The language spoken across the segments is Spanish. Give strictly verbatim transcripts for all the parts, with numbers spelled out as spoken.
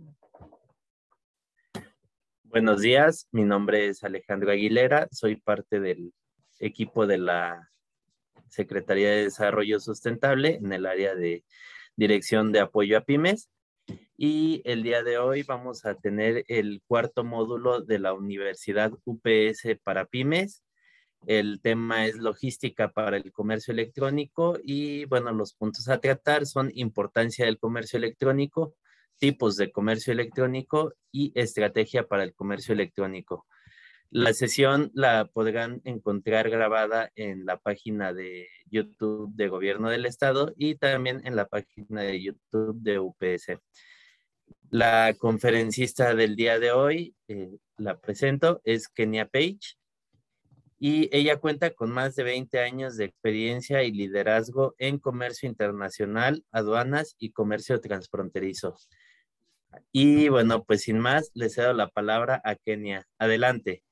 Buenos días, mi nombre es Alejandro Aguilera, soy parte del equipo de la Secretaría de Desarrollo Sustentable en el área de Dirección de Apoyo a Pymes, y el día de hoy vamos a tener el cuarto módulo de la Universidad U P S para Pymes. El tema es logística para el comercio electrónico y bueno, los puntos a tratar son importancia del comercio electrónico, tipos de comercio electrónico y estrategia para el comercio electrónico. La sesión la podrán encontrar grabada en la página de YouTube de Gobierno del Estado y también en la página de YouTube de U P S. La conferencista del día de hoy, eh, la presento, es Kenia Page, y ella cuenta con más de veinte años de experiencia y liderazgo en comercio internacional, aduanas y comercio transfronterizo. Y bueno, pues sin más, le cedo la palabra a Kenia. Adelante.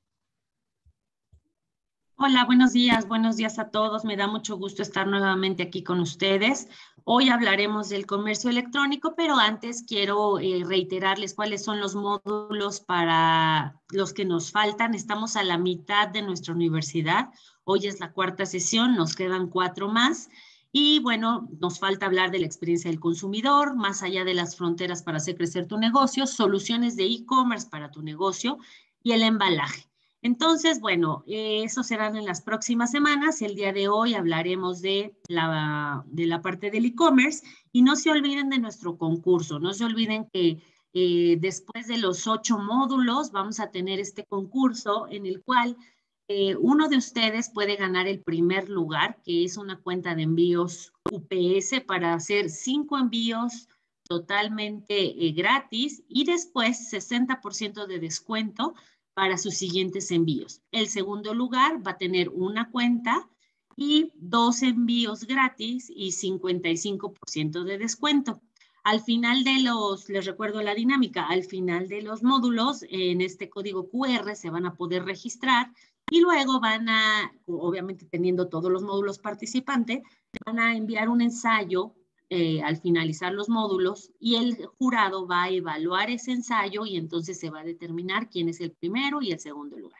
Hola, buenos días, buenos días a todos. Me da mucho gusto estar nuevamente aquí con ustedes. Hoy hablaremos del comercio electrónico, pero antes quiero eh, reiterarles cuáles son los módulos para los que nos faltan. Estamos a la mitad de nuestra universidad. Hoy es la cuarta sesión, nos quedan cuatro más. Y bueno, nos falta hablar de la experiencia del consumidor, más allá de las fronteras para hacer crecer tu negocio, soluciones de e-commerce para tu negocio y el embalaje. Entonces, bueno, eh, eso serán en las próximas semanas. El día de hoy hablaremos de la, de la parte del e-commerce y no se olviden de nuestro concurso. No se olviden que eh, después de los ocho módulos vamos a tener este concurso en el cual eh, uno de ustedes puede ganar el primer lugar, que es una cuenta de envíos U P S para hacer cinco envíos totalmente eh, gratis y después sesenta por ciento de descuento para sus siguientes envíos. El segundo lugar va a tener una cuenta y dos envíos gratis y cincuenta y cinco por ciento de descuento. Al final de los, les recuerdo la dinámica, al final de los módulos, en este código Q R se van a poder registrar y luego van a, obviamente teniendo todos los módulos participantes, van a enviar un ensayo Eh, al finalizar los módulos y el jurado va a evaluar ese ensayo y entonces se va a determinar quién es el primero y el segundo lugar.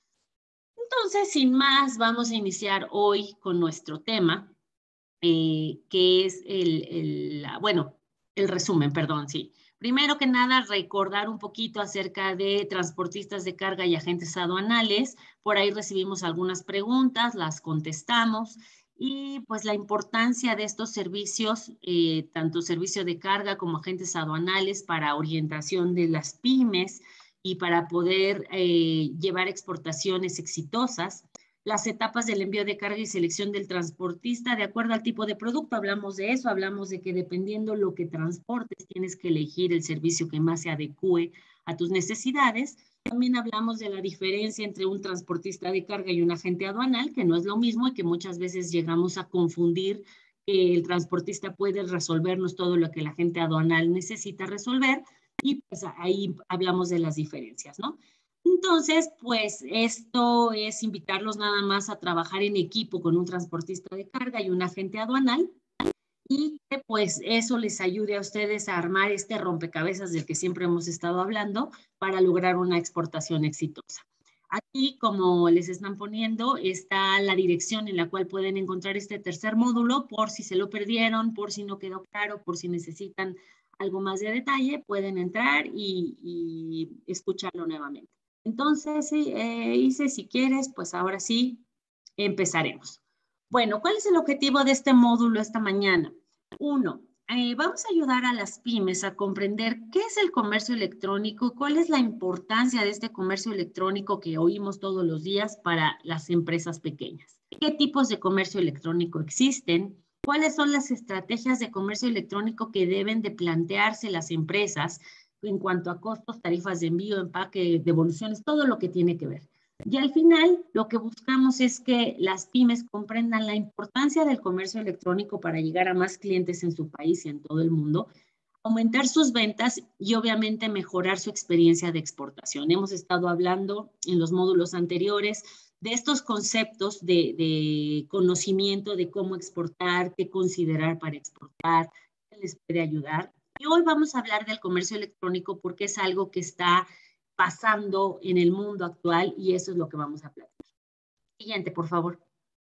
Entonces, sin más, vamos a iniciar hoy con nuestro tema, eh, que es el, el, bueno, el resumen, perdón, sí. Primero que nada, recordar un poquito acerca de transportistas de carga y agentes aduanales. Por ahí recibimos algunas preguntas, las contestamos. Y pues la importancia de estos servicios, eh, tanto servicio de carga como agentes aduanales para orientación de las pymes y para poder eh, llevar exportaciones exitosas. Las etapas del envío de carga y selección del transportista de acuerdo al tipo de producto, hablamos de eso, hablamos de que dependiendo lo que transportes tienes que elegir el servicio que más se adecue a tus necesidades. También hablamos de la diferencia entre un transportista de carga y un agente aduanal, que no es lo mismo y que muchas veces llegamos a confundir que el transportista puede resolvernos todo lo que el agente aduanal necesita resolver y pues ahí hablamos de las diferencias, ¿no? Entonces, pues esto es invitarlos nada más a trabajar en equipo con un transportista de carga y un agente aduanal y que pues eso les ayude a ustedes a armar este rompecabezas del que siempre hemos estado hablando para lograr una exportación exitosa. Aquí, como les están poniendo, está la dirección en la cual pueden encontrar este tercer módulo por si se lo perdieron, por si no quedó claro, por si necesitan algo más de detalle, pueden entrar y, y escucharlo nuevamente. Entonces, eh, Ise, si quieres, pues ahora sí, empezaremos. Bueno, ¿cuál es el objetivo de este módulo esta mañana? Uno, eh, vamos a ayudar a las pymes a comprender qué es el comercio electrónico, cuál es la importancia de este comercio electrónico que oímos todos los días para las empresas pequeñas. ¿Qué tipos de comercio electrónico existen? ¿Cuáles son las estrategias de comercio electrónico que deben de plantearse las empresas en cuanto a costos, tarifas de envío, empaque, devoluciones, todo lo que tiene que ver? Y al final, lo que buscamos es que las pymes comprendan la importancia del comercio electrónico para llegar a más clientes en su país y en todo el mundo, aumentar sus ventas y obviamente mejorar su experiencia de exportación. Hemos estado hablando en los módulos anteriores de estos conceptos de, de conocimiento de cómo exportar, qué considerar para exportar, qué les puede ayudar. Y hoy vamos a hablar del comercio electrónico porque es algo que está pasando en el mundo actual y eso es lo que vamos a platicar. Siguiente, por favor.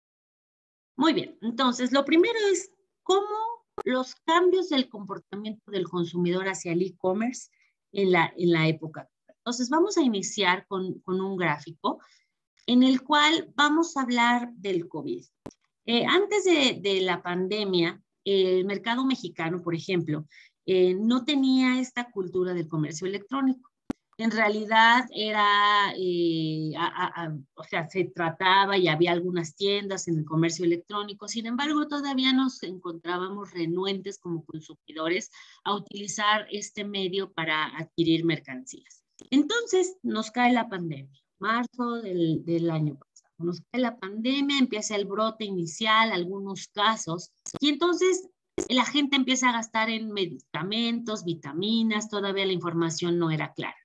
Muy bien, entonces lo primero es cómo los cambios del comportamiento del consumidor hacia el e-commerce en la, en la época. Entonces vamos a iniciar con, con un gráfico en el cual vamos a hablar del COVID. Eh, antes de, de la pandemia, el mercado mexicano, por ejemplo, eh, no tenía esta cultura del comercio electrónico. En realidad era, eh, a, a, a, o sea, se trataba y había algunas tiendas en el comercio electrónico, sin embargo, todavía nos encontrábamos renuentes como consumidores a utilizar este medio para adquirir mercancías. Entonces, nos cae la pandemia, marzo del, del año pasado, nos cae la pandemia, empieza el brote inicial, algunos casos, y entonces la gente empieza a gastar en medicamentos, vitaminas, todavía la información no era clara.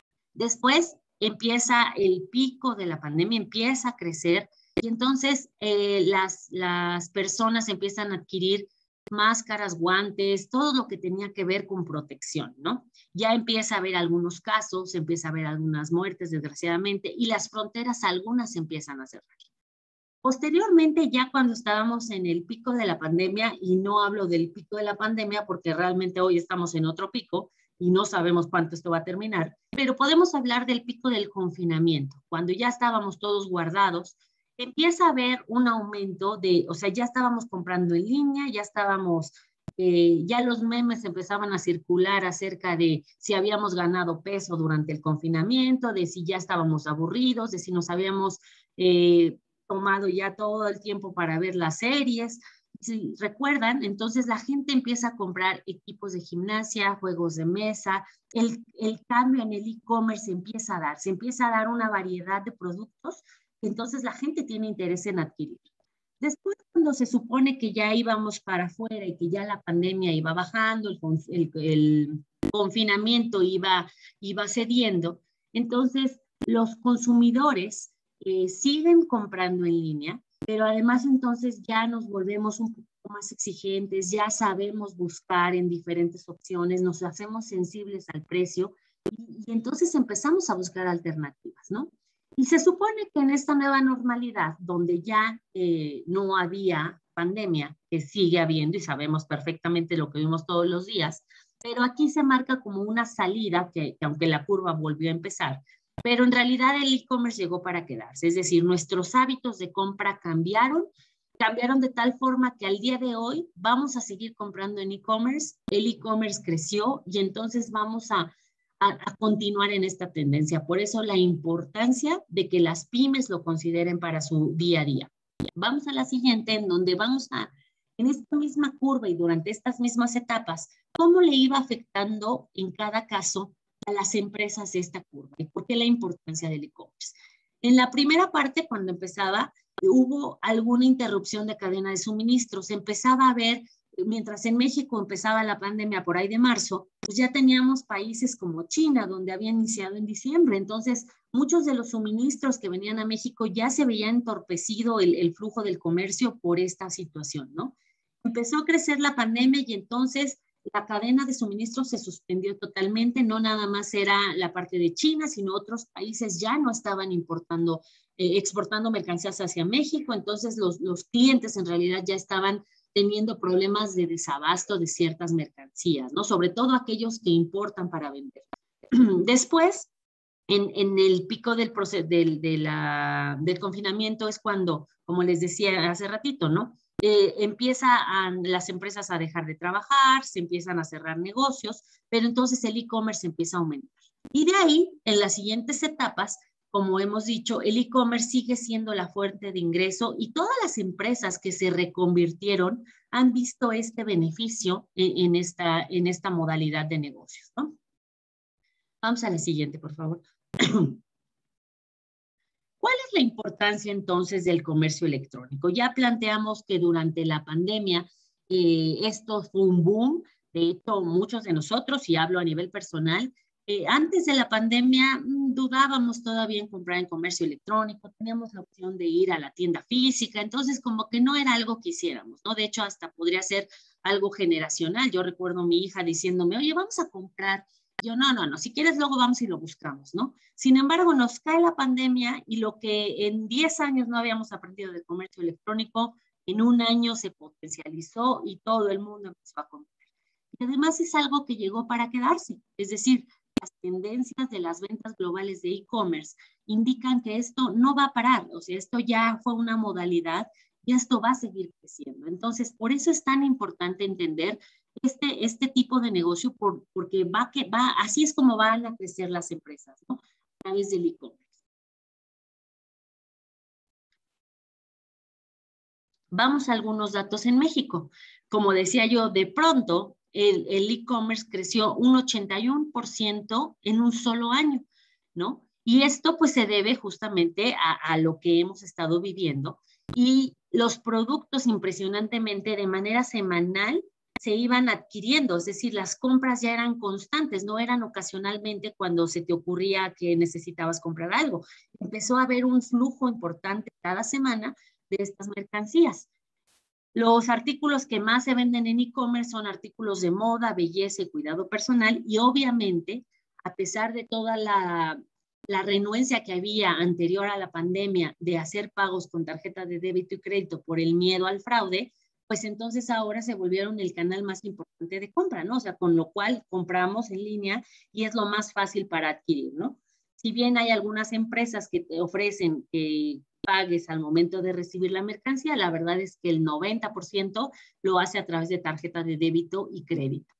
Después empieza el pico de la pandemia, empieza a crecer y entonces eh, las, las personas empiezan a adquirir máscaras, guantes, todo lo que tenía que ver con protección, ¿no? Ya empieza a haber algunos casos, empieza a haber algunas muertes, desgraciadamente, y las fronteras algunas empiezan a cerrar. Posteriormente, ya cuando estábamos en el pico de la pandemia, y no hablo del pico de la pandemia porque realmente hoy estamos en otro pico, y no sabemos cuánto esto va a terminar, pero podemos hablar del pico del confinamiento. Cuando ya estábamos todos guardados, empieza a haber un aumento de, o sea, ya estábamos comprando en línea, ya estábamos, eh, ya los memes empezaban a circular acerca de si habíamos ganado peso durante el confinamiento, de si ya estábamos aburridos, de si nos habíamos eh, tomado ya todo el tiempo para ver las series. Si recuerdan, entonces la gente empieza a comprar equipos de gimnasia, juegos de mesa, el, el cambio en el e-commerce empieza a dar, se empieza a dar una variedad de productos que entonces la gente tiene interés en adquirir. Después, cuando se supone que ya íbamos para afuera y que ya la pandemia iba bajando, el, el, el confinamiento iba, iba cediendo, entonces los consumidores eh, siguen comprando en línea, pero además entonces ya nos volvemos un poco más exigentes, ya sabemos buscar en diferentes opciones, nos hacemos sensibles al precio y, y entonces empezamos a buscar alternativas, ¿no? Y se supone que en esta nueva normalidad, donde ya eh, no había pandemia, que sigue habiendo y sabemos perfectamente lo que vimos todos los días, pero aquí se marca como una salida que, que aunque la curva volvió a empezar, pero en realidad el e-commerce llegó para quedarse, es decir, nuestros hábitos de compra cambiaron, cambiaron de tal forma que al día de hoy vamos a seguir comprando en e-commerce, el e-commerce creció y entonces vamos a, a, a continuar en esta tendencia. Por eso la importancia de que las pymes lo consideren para su día a día. Vamos a la siguiente, en donde vamos a, en esta misma curva y durante estas mismas etapas, cómo le iba afectando en cada caso a las empresas esta curva y por qué la importancia del e-commerce. En la primera parte, cuando empezaba, hubo alguna interrupción de cadena de suministros, empezaba a haber, mientras en México empezaba la pandemia por ahí de marzo, pues ya teníamos países como China, donde había iniciado en diciembre, entonces muchos de los suministros que venían a México ya se veían entorpecido el, el flujo del comercio por esta situación, ¿no? Empezó a crecer la pandemia y entonces la cadena de suministro se suspendió totalmente, no nada más era la parte de China, sino otros países ya no estaban importando, eh, exportando mercancías hacia México, entonces los, los clientes en realidad ya estaban teniendo problemas de desabasto de ciertas mercancías, ¿no? Sobre todo aquellos que importan para vender. Después, en, en el pico del, del, de la, del confinamiento es cuando, como les decía hace ratito, ¿no? Eh, empieza a, las empresas a dejar de trabajar, se empiezan a cerrar negocios, pero entonces el e-commerce empieza a aumentar. Y de ahí, en las siguientes etapas, como hemos dicho, el e-commerce sigue siendo la fuente de ingreso y todas las empresas que se reconvirtieron han visto este beneficio en, en, esta, en esta modalidad de negocios, ¿no? Vamos a la siguiente, por favor. ¿Cuál es la importancia entonces del comercio electrónico? Ya planteamos que durante la pandemia eh, esto fue un boom. De hecho, muchos de nosotros, y hablo a nivel personal, Eh, antes de la pandemia mmm, dudábamos todavía en comprar en comercio electrónico, teníamos la opción de ir a la tienda física, entonces como que no era algo que hiciéramos, ¿no? De hecho, hasta podría ser algo generacional. Yo recuerdo a mi hija diciéndome, oye, vamos a comprar. Yo, no, no, no, si quieres luego vamos y lo buscamos, ¿no? Sin embargo, nos cae la pandemia y lo que en diez años no habíamos aprendido de comercio electrónico, en un año se potencializó y todo el mundo empezó a comprar. Y además es algo que llegó para quedarse, es decir, las tendencias de las ventas globales de e-commerce indican que esto no va a parar, o sea, esto ya fue una modalidad y esto va a seguir creciendo. Entonces, por eso es tan importante entender este, este tipo de negocio, por, porque va que, va, así es como van a crecer las empresas, ¿no? A través del e-commerce. Vamos a algunos datos en México. Como decía yo, de pronto el e-commerce creció un ochenta y uno por ciento en un solo año, ¿no? Y esto pues se debe justamente a, a lo que hemos estado viviendo y los productos impresionantemente de manera semanal se iban adquiriendo, es decir, las compras ya eran constantes, no eran ocasionalmente cuando se te ocurría que necesitabas comprar algo. Empezó a haber un flujo importante cada semana de estas mercancías. Los artículos que más se venden en e-commerce son artículos de moda, belleza y cuidado personal y obviamente, a pesar de toda la, la renuencia que había anterior a la pandemia de hacer pagos con tarjeta de débito y crédito por el miedo al fraude, pues entonces ahora se volvieron el canal más importante de compra, ¿no? O sea, con lo cual compramos en línea y es lo más fácil para adquirir, ¿no? Si bien hay algunas empresas que te ofrecen que pagues al momento de recibir la mercancía, la verdad es que el noventa por ciento lo hace a través de tarjeta de débito y crédito.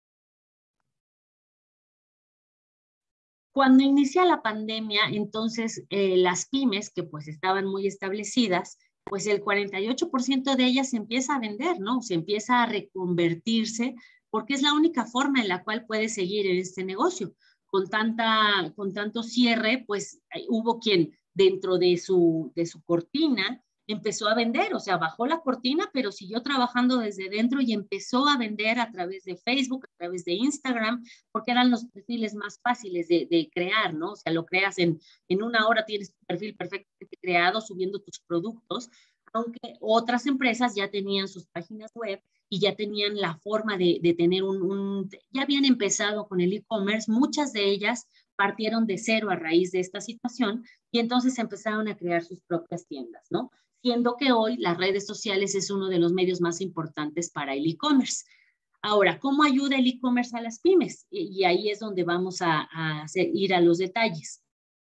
Cuando inicia la pandemia, entonces eh, las pymes, que pues estaban muy establecidas, pues el cuarenta y ocho por ciento de ellas se empieza a vender, ¿no? Se empieza a reconvertirse porque es la única forma en la cual puede seguir en este negocio. Con, tanta, con tanto cierre, pues hubo quien dentro de su, de su cortina empezó a vender, o sea, bajó la cortina, pero siguió trabajando desde dentro y empezó a vender a través de Facebook, a través de Instagram, porque eran los perfiles más fáciles de, de crear, ¿no? O sea, lo creas en, en una hora, tienes tu perfil perfectamente creado, subiendo tus productos, aunque otras empresas ya tenían sus páginas web y ya tenían la forma de, de tener un, un, ya habían empezado con el e-commerce, muchas de ellas partieron de cero a raíz de esta situación y entonces empezaron a crear sus propias tiendas, ¿no? Siendo que hoy las redes sociales es uno de los medios más importantes para el e-commerce. Ahora, ¿cómo ayuda el e-commerce a las pymes? Y, y ahí es donde vamos a, a hacer, ir a los detalles.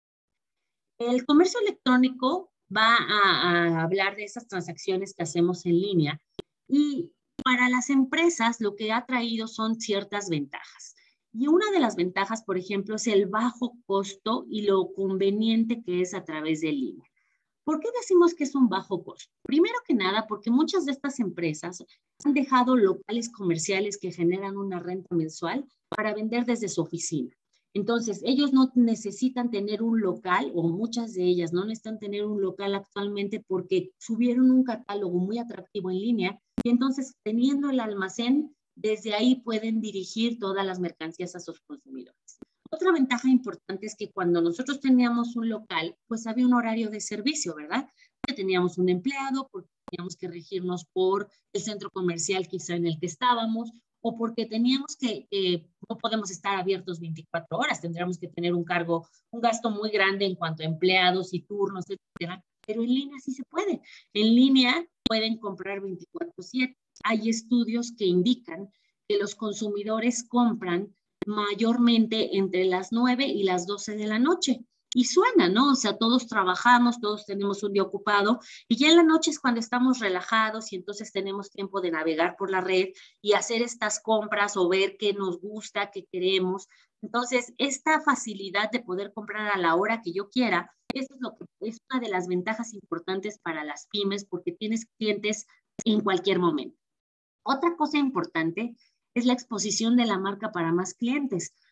El comercio electrónico va a, a hablar de esas transacciones que hacemos en línea y para las empresas lo que ha traído son ciertas ventajas. Y una de las ventajas, por ejemplo, es el bajo costo y lo conveniente que es a través de línea. ¿Por qué decimos que es un bajo costo? Primero que nada, porque muchas de estas empresas han dejado locales comerciales que generan una renta mensual para vender desde su oficina. Entonces, ellos no necesitan tener un local, o muchas de ellas no necesitan tener un local actualmente porque subieron un catálogo muy atractivo en línea y entonces, teniendo el almacén, desde ahí pueden dirigir todas las mercancías a sus consumidores. Otra ventaja importante es que cuando nosotros teníamos un local, pues había un horario de servicio, ¿verdad? Que teníamos un empleado, porque teníamos que regirnos por el centro comercial quizá en el que estábamos, o porque teníamos que, eh, no podemos estar abiertos veinticuatro horas, tendríamos que tener un cargo, un gasto muy grande en cuanto a empleados y turnos, etcétera. Pero en línea sí se puede. En línea pueden comprar veinticuatro siete. Hay estudios que indican que los consumidores compran mayormente entre las nueve y las doce de la noche. Y suena, ¿no? O sea, todos trabajamos, todos tenemos un día ocupado y ya en la noche es cuando estamos relajados y entonces tenemos tiempo de navegar por la red y hacer estas compras o ver qué nos gusta, qué queremos. Entonces, esta facilidad de poder comprar a la hora que yo quiera, eso es, lo que, es una de las ventajas importantes para las pymes porque tienes clientes en cualquier momento. Otra cosa importante es la exposición de la marca para más clientes.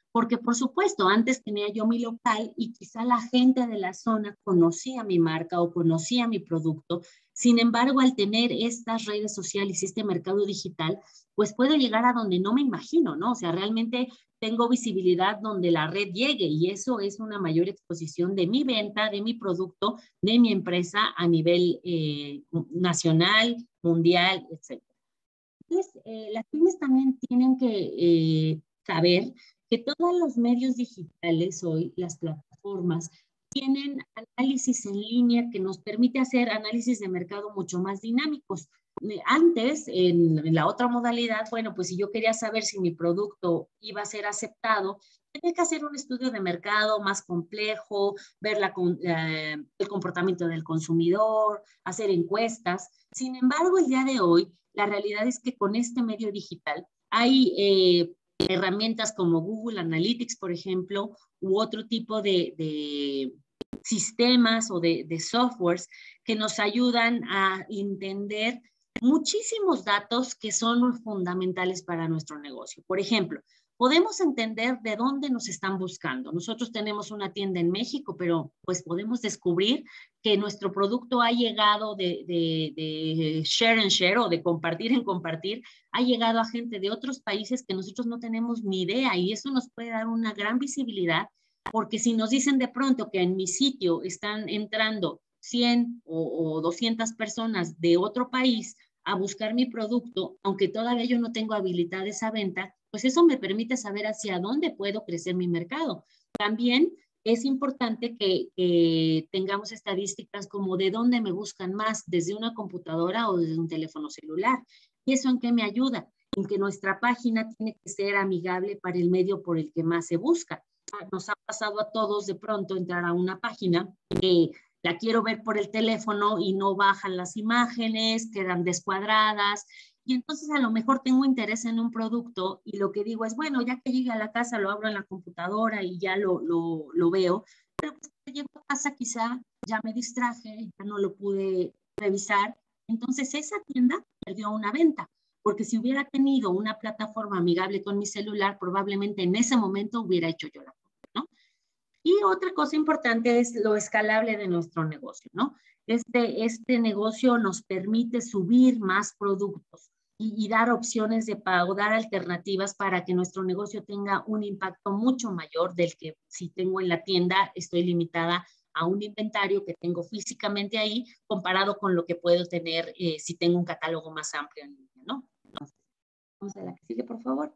Porque, por supuesto, antes tenía yo mi local y quizá la gente de la zona conocía mi marca o conocía mi producto. Sin embargo, al tener estas redes sociales y este mercado digital, pues puedo llegar a donde no me imagino, ¿no? O sea, realmente tengo visibilidad donde la red llegue y eso es una mayor exposición de mi venta, de mi producto, de mi empresa a nivel eh, nacional, mundial, etcétera. Entonces, eh, las pymes también tienen que eh, saber que todos los medios digitales hoy, las plataformas, tienen análisis en línea que nos permite hacer análisis de mercado mucho más dinámicos. Antes, en, en la otra modalidad, bueno, pues si yo quería saber si mi producto iba a ser aceptado, tenía que hacer un estudio de mercado más complejo, ver la, eh, el comportamiento del consumidor, hacer encuestas. Sin embargo, el día de hoy, la realidad es que con este medio digital hay eh, herramientas como Google Analytics, por ejemplo, u otro tipo de, de sistemas o de, de softwares que nos ayudan a entender muchísimos datos que son fundamentales para nuestro negocio. Por ejemplo, podemos entender de dónde nos están buscando. Nosotros tenemos una tienda en México, pero pues podemos descubrir que nuestro producto ha llegado de, de, de share and share o de compartir en compartir, ha llegado a gente de otros países que nosotros no tenemos ni idea y eso nos puede dar una gran visibilidad porque si nos dicen de pronto que en mi sitio están entrando cien o, o doscientas personas de otro país a buscar mi producto, aunque todavía yo no tengo habilitada esa venta, pues eso me permite saber hacia dónde puedo crecer mi mercado. También es importante que, que tengamos estadísticas como de dónde me buscan más, desde una computadora o desde un teléfono celular. ¿Y eso en qué me ayuda? En que nuestra página tiene que ser amigable para el medio por el que más se busca. Nos ha pasado a todos de pronto entrar a una página que la quiero ver por el teléfono y no bajan las imágenes, quedan descuadradas. Y entonces a lo mejor tengo interés en un producto y lo que digo es, bueno, ya que llegue a la casa lo abro en la computadora y ya lo, lo, lo veo. Pero pues cuando llego a casa quizá ya me distraje, ya no lo pude revisar. Entonces esa tienda perdió una venta. Porque si hubiera tenido una plataforma amigable con mi celular, probablemente en ese momento hubiera hecho yo la compra, ¿no? Y otra cosa importante es lo escalable de nuestro negocio, ¿no? Este, este negocio nos permite subir más productos y, y dar opciones de pago, dar alternativas para que nuestro negocio tenga un impacto mucho mayor del que si tengo en la tienda, estoy limitada a un inventario que tengo físicamente ahí comparado con lo que puedo tener eh, si tengo un catálogo más amplio en línea, ¿no? Entonces, vamos a la que sigue, por favor.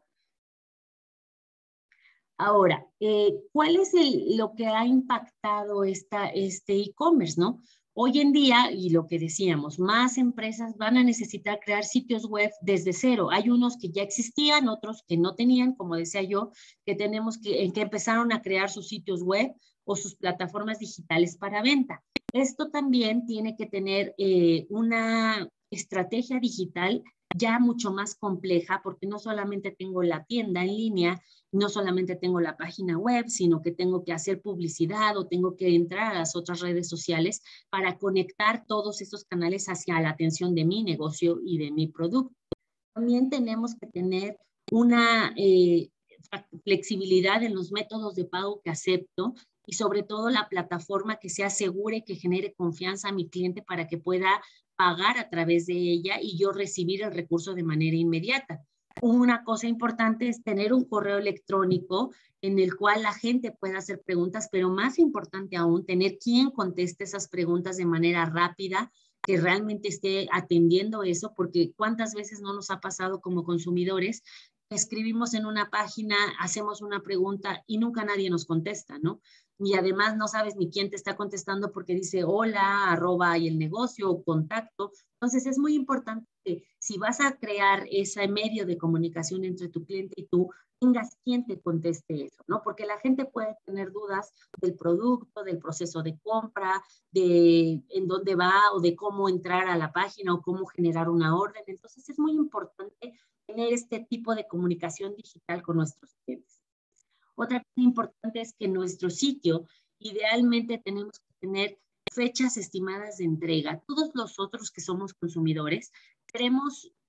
Ahora, eh, ¿cuál es el, lo que ha impactado esta, este e-commerce, no? Hoy en día, y lo que decíamos, más empresas van a necesitar crear sitios web desde cero. Hay unos que ya existían, otros que no tenían, como decía yo, que tenemos que, que empezaron a crear sus sitios web o sus plataformas digitales para venta. Esto también tiene que tener eh, una estrategia digital ya mucho más compleja, porque no solamente tengo la tienda en línea, no solamente tengo la página web, sino que tengo que hacer publicidad o tengo que entrar a las otras redes sociales para conectar todos esos canales hacia la atención de mi negocio y de mi producto. También tenemos que tener una eh, flexibilidad en los métodos de pago que acepto y sobre todo la plataforma que sea segura y que genere confianza a mi cliente para que pueda pagar a través de ella y yo recibir el recurso de manera inmediata. Una cosa importante es tener un correo electrónico en el cual la gente pueda hacer preguntas, pero más importante aún, tener quien conteste esas preguntas de manera rápida, que realmente esté atendiendo eso, porque cuántas veces no nos ha pasado como consumidores, escribimos en una página, hacemos una pregunta y nunca nadie nos contesta, ¿no? Y además no sabes ni quién te está contestando porque dice hola, arroba y el negocio o contacto. Entonces es muy importante que si vas a crear ese medio de comunicación entre tu cliente y tú, tengas quien te conteste eso, ¿no? Porque la gente puede tener dudas del producto, del proceso de compra, de en dónde va o de cómo entrar a la página o cómo generar una orden. Entonces es muy importante tener este tipo de comunicación digital con nuestros clientes. Otra cosa importante es que nuestro sitio, idealmente tenemos que tener fechas estimadas de entrega. Todos los otros que somos consumidores, queremos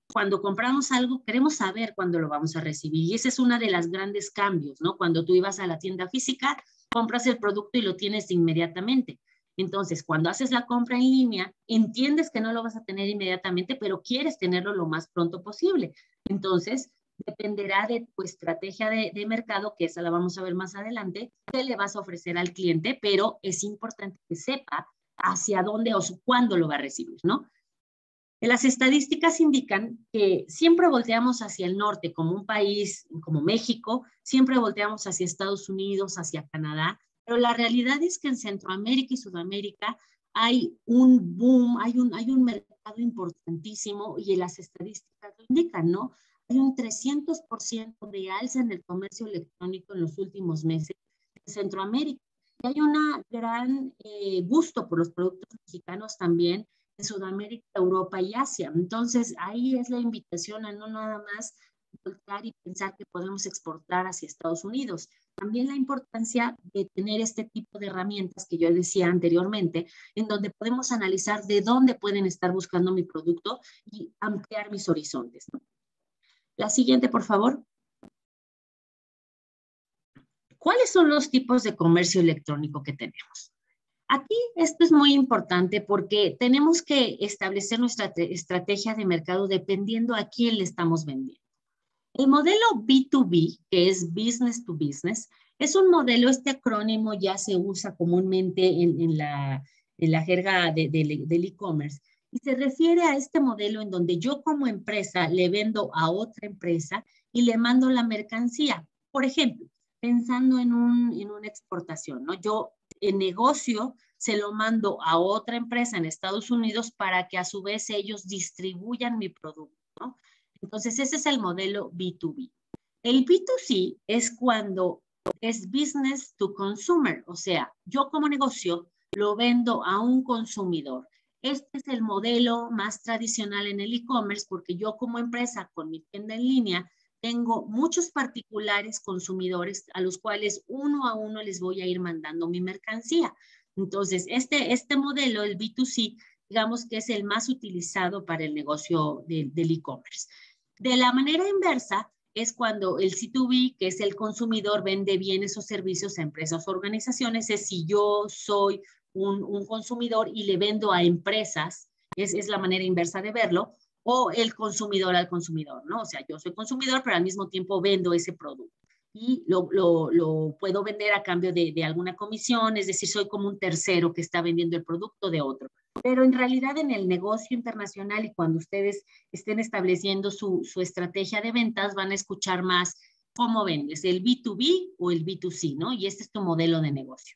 cuando compramos algo, queremos saber cuándo lo vamos a recibir. Y ese es uno de los grandes cambios, ¿no? Cuando tú ibas a la tienda física, compras el producto y lo tienes inmediatamente. Entonces, cuando haces la compra en línea, entiendes que no lo vas a tener inmediatamente, pero quieres tenerlo lo más pronto posible. Entonces, dependerá de tu estrategia de, de mercado, que esa la vamos a ver más adelante, qué le vas a ofrecer al cliente, pero es importante que sepa hacia dónde o cuándo lo va a recibir, ¿no? Las estadísticas indican que siempre volteamos hacia el norte, como un país como México, siempre volteamos hacia Estados Unidos, hacia Canadá, pero la realidad es que en Centroamérica y Sudamérica hay un boom, hay un, hay un mercado importantísimo y las estadísticas lo indican, ¿no? Hay un trescientos por ciento de alza en el comercio electrónico en los últimos meses en Centroamérica. Y hay un gran eh, gusto por los productos mexicanos también en Sudamérica, Europa y Asia. Entonces, ahí es la invitación a no nada más voltar y pensar que podemos exportar hacia Estados Unidos. También la importancia de tener este tipo de herramientas que yo decía anteriormente, en donde podemos analizar de dónde pueden estar buscando mi producto y ampliar mis horizontes, ¿no? La siguiente, por favor. ¿Cuáles son los tipos de comercio electrónico que tenemos? Aquí esto es muy importante porque tenemos que establecer nuestra estrategia de mercado dependiendo a quién le estamos vendiendo. El modelo B dos B, que es Business to Business, es un modelo, este acrónimo ya se usa comúnmente en, en, la, en la jerga de, de, del e-commerce y se refiere a este modelo en donde yo como empresa le vendo a otra empresa y le mando la mercancía. Por ejemplo, pensando en, un, en una exportación, ¿no? Yo el negocio se lo mando a otra empresa en Estados Unidos para que a su vez ellos distribuyan mi producto, ¿no? Entonces, ese es el modelo B dos B. El B dos C es cuando es business to consumer, o sea, yo como negocio lo vendo a un consumidor. Este es el modelo más tradicional en el e-commerce porque yo como empresa con mi tienda en línea tengo muchos particulares consumidores a los cuales uno a uno les voy a ir mandando mi mercancía. Entonces, este, este modelo, el B dos C, digamos que es el más utilizado para el negocio de, del e-commerce. De la manera inversa es cuando el C dos B, que es el consumidor, vende bienes o servicios a empresas o organizaciones, es si yo soy un, un consumidor y le vendo a empresas, es, es la manera inversa de verlo, o el consumidor al consumidor, ¿no? O sea, yo soy consumidor, pero al mismo tiempo vendo ese producto y lo, lo, lo puedo vender a cambio de, de alguna comisión, es decir, soy como un tercero que está vendiendo el producto de otro. Pero en realidad en el negocio internacional y cuando ustedes estén estableciendo su, su estrategia de ventas, van a escuchar más cómo vendes, el B dos B o el B dos C, ¿no? Y este es tu modelo de negocio.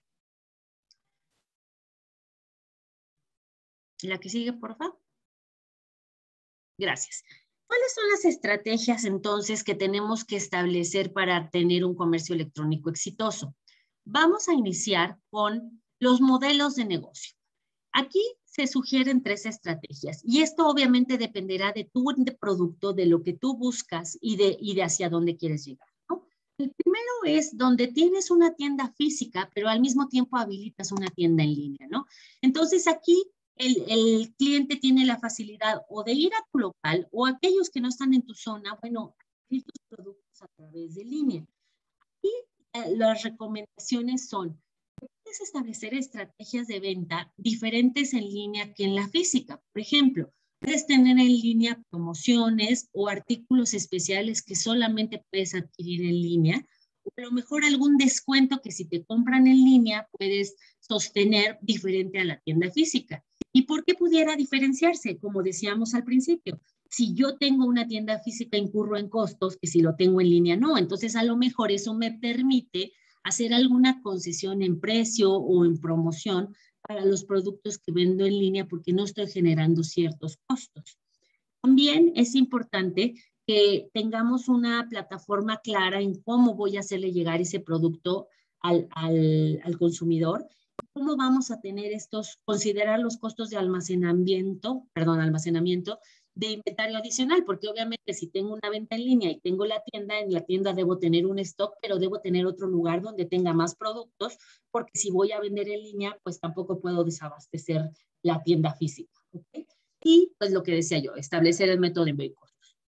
La que sigue, por favor. Gracias. ¿Cuáles son las estrategias entonces que tenemos que establecer para tener un comercio electrónico exitoso? Vamos a iniciar con los modelos de negocio. Aquí se sugieren tres estrategias y esto obviamente dependerá de tu de producto, de lo que tú buscas y de, y de hacia dónde quieres llegar, ¿no? El primero es donde tienes una tienda física, pero al mismo tiempo habilitas una tienda en línea, ¿no? Entonces aquí El, el cliente tiene la facilidad o de ir a tu local o aquellos que no están en tu zona, bueno, adquirir tus productos a través de línea. Y eh, las recomendaciones son, puedes establecer estrategias de venta diferentes en línea que en la física. Por ejemplo, puedes tener en línea promociones o artículos especiales que solamente puedes adquirir en línea, o a lo mejor algún descuento que si te compran en línea puedes sostener diferente a la tienda física. ¿Y por qué pudiera diferenciarse? Como decíamos al principio, si yo tengo una tienda física incurro en costos que si lo tengo en línea no. Entonces a lo mejor eso me permite hacer alguna concesión en precio o en promoción para los productos que vendo en línea porque no estoy generando ciertos costos. También es importante que tengamos una plataforma clara en cómo voy a hacerle llegar ese producto al, al, al consumidor. ¿Cómo vamos a tener estos, considerar los costos de almacenamiento, perdón, almacenamiento de inventario adicional? Porque obviamente si tengo una venta en línea y tengo la tienda, en la tienda debo tener un stock, pero debo tener otro lugar donde tenga más productos, porque si voy a vender en línea, pues tampoco puedo desabastecer la tienda física, ¿ok? Y pues lo que decía yo, establecer el método de envío y costos.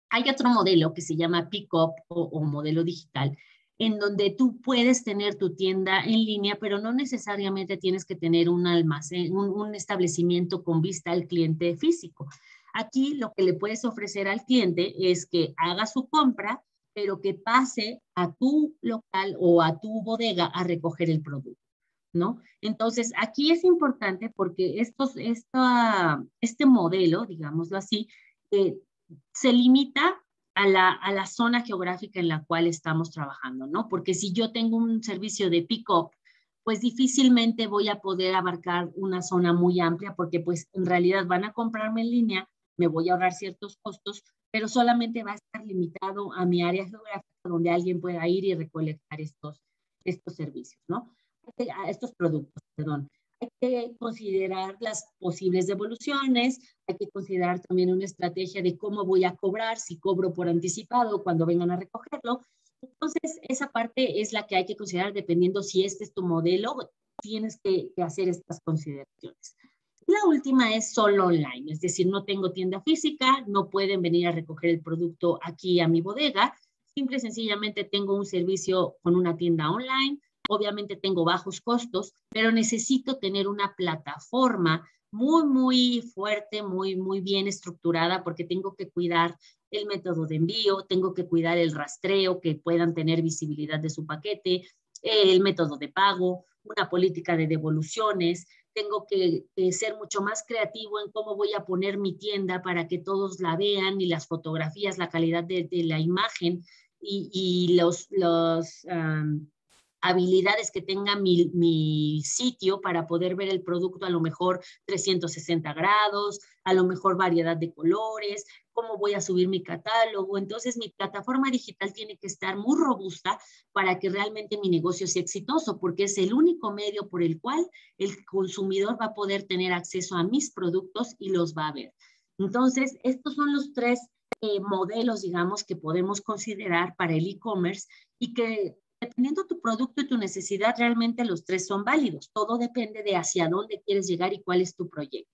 Hay otro modelo que se llama Pick-up o, o modelo digital, en donde tú puedes tener tu tienda en línea, pero no necesariamente tienes que tener un almacén, un, un establecimiento con vista al cliente físico. Aquí lo que le puedes ofrecer al cliente es que haga su compra, pero que pase a tu local o a tu bodega a recoger el producto, ¿no? Entonces, aquí es importante porque estos, esta, este modelo, digámoslo así, eh, se limita a la, a la zona geográfica en la cual estamos trabajando, ¿no? Porque si yo tengo un servicio de pick-up, pues difícilmente voy a poder abarcar una zona muy amplia porque pues en realidad van a comprarme en línea, me voy a ahorrar ciertos costos, pero solamente va a estar limitado a mi área geográfica donde alguien pueda ir y recolectar estos, estos servicios, ¿no? A estos productos, perdón. Hay que considerar las posibles devoluciones, hay que considerar también una estrategia de cómo voy a cobrar, si cobro por anticipado cuando vengan a recogerlo. Entonces, esa parte es la que hay que considerar dependiendo si este es tu modelo, tienes que, que hacer estas consideraciones. La última es solo online, es decir, no tengo tienda física, no pueden venir a recoger el producto aquí a mi bodega, simple y sencillamente tengo un servicio con una tienda online. Obviamente tengo bajos costos, pero necesito tener una plataforma muy, muy fuerte, muy, muy bien estructurada, porque tengo que cuidar el método de envío, tengo que cuidar el rastreo, que puedan tener visibilidad de su paquete, el método de pago, una política de devoluciones. Tengo que, que ser mucho más creativo en cómo voy a poner mi tienda para que todos la vean y las fotografías, la calidad de, de la imagen y, y los... los um, habilidades que tenga mi, mi sitio para poder ver el producto a lo mejor trescientos sesenta grados, a lo mejor variedad de colores, cómo voy a subir mi catálogo. Entonces mi plataforma digital tiene que estar muy robusta para que realmente mi negocio sea exitoso, porque es el único medio por el cual el consumidor va a poder tener acceso a mis productos y los va a ver. Entonces, estos son los tres eh, modelos, digamos, que podemos considerar para el e-commerce y que dependiendo tu producto y tu necesidad, realmente los tres son válidos. Todo depende de hacia dónde quieres llegar y cuál es tu proyecto.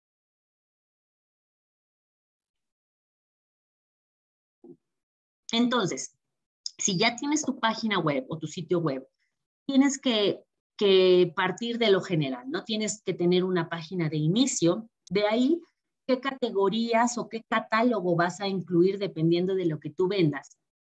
Entonces, si ya tienes tu página web o tu sitio web, tienes que, que partir de lo general, ¿no? Tienes que tener una página de inicio. De ahí, qué categorías o qué catálogo vas a incluir dependiendo de lo que tú vendas.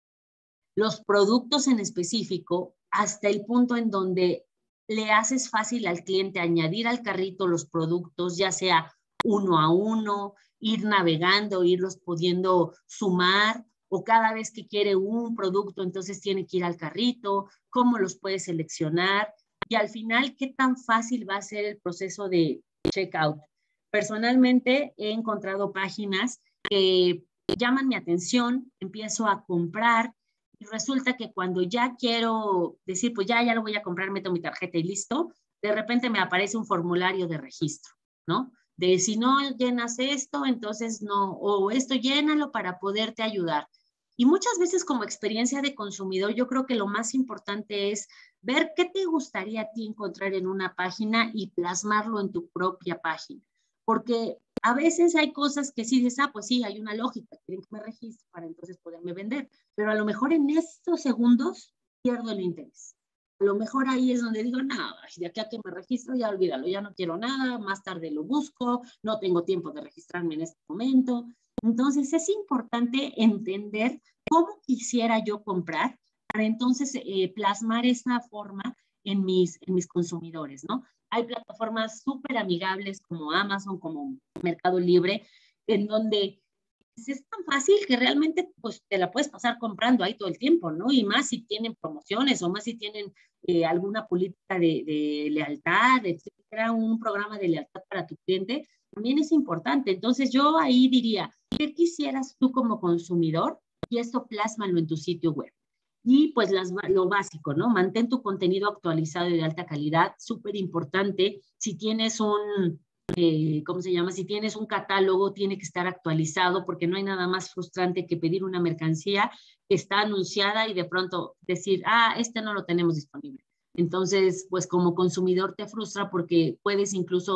Los productos en específico, hasta el punto en donde le haces fácil al cliente añadir al carrito los productos, ya sea uno a uno, ir navegando, irlos pudiendo sumar, o cada vez que quiere un producto, entonces tiene que ir al carrito, cómo los puede seleccionar, y al final, qué tan fácil va a ser el proceso de checkout. Personalmente, he encontrado páginas que llaman mi atención, empiezo a comprar, y resulta que cuando ya quiero decir, pues ya, ya lo voy a comprar, meto mi tarjeta y listo, de repente me aparece un formulario de registro, ¿no? De si no llenas esto, entonces no, o esto llénalo para poderte ayudar. Y muchas veces como experiencia de consumidor, yo creo que lo más importante es ver qué te gustaría a ti encontrar en una página y plasmarlo en tu propia página. Porque a veces hay cosas que sí dices, ah, pues sí, hay una lógica, quieren que me registre para entonces poderme vender, pero a lo mejor en estos segundos pierdo el interés. A lo mejor ahí es donde digo, no, de aquí a que me registro ya olvídalo, ya no quiero nada, más tarde lo busco, no tengo tiempo de registrarme en este momento. Entonces es importante entender cómo quisiera yo comprar para entonces eh, plasmar esa forma en mis, en mis consumidores, ¿no? Hay plataformas súper amigables como Amazon, como Mercado Libre, en donde pues, es tan fácil que realmente pues, te la puedes pasar comprando ahí todo el tiempo, ¿no? Y más si tienen promociones o más si tienen eh, alguna política de, de lealtad, etcétera, un programa de lealtad para tu cliente, también es importante. Entonces yo ahí diría, ¿qué quisieras tú como consumidor? Y esto plásmalo en tu sitio web. Y pues las, lo básico, ¿no? Mantén tu contenido actualizado y de alta calidad, súper importante. Si tienes un, eh, ¿cómo se llama? Si tienes un catálogo, tiene que estar actualizado porque no hay nada más frustrante que pedir una mercancía que está anunciada y de pronto decir, ah, este no lo tenemos disponible. Entonces, pues como consumidor te frustra porque puedes incluso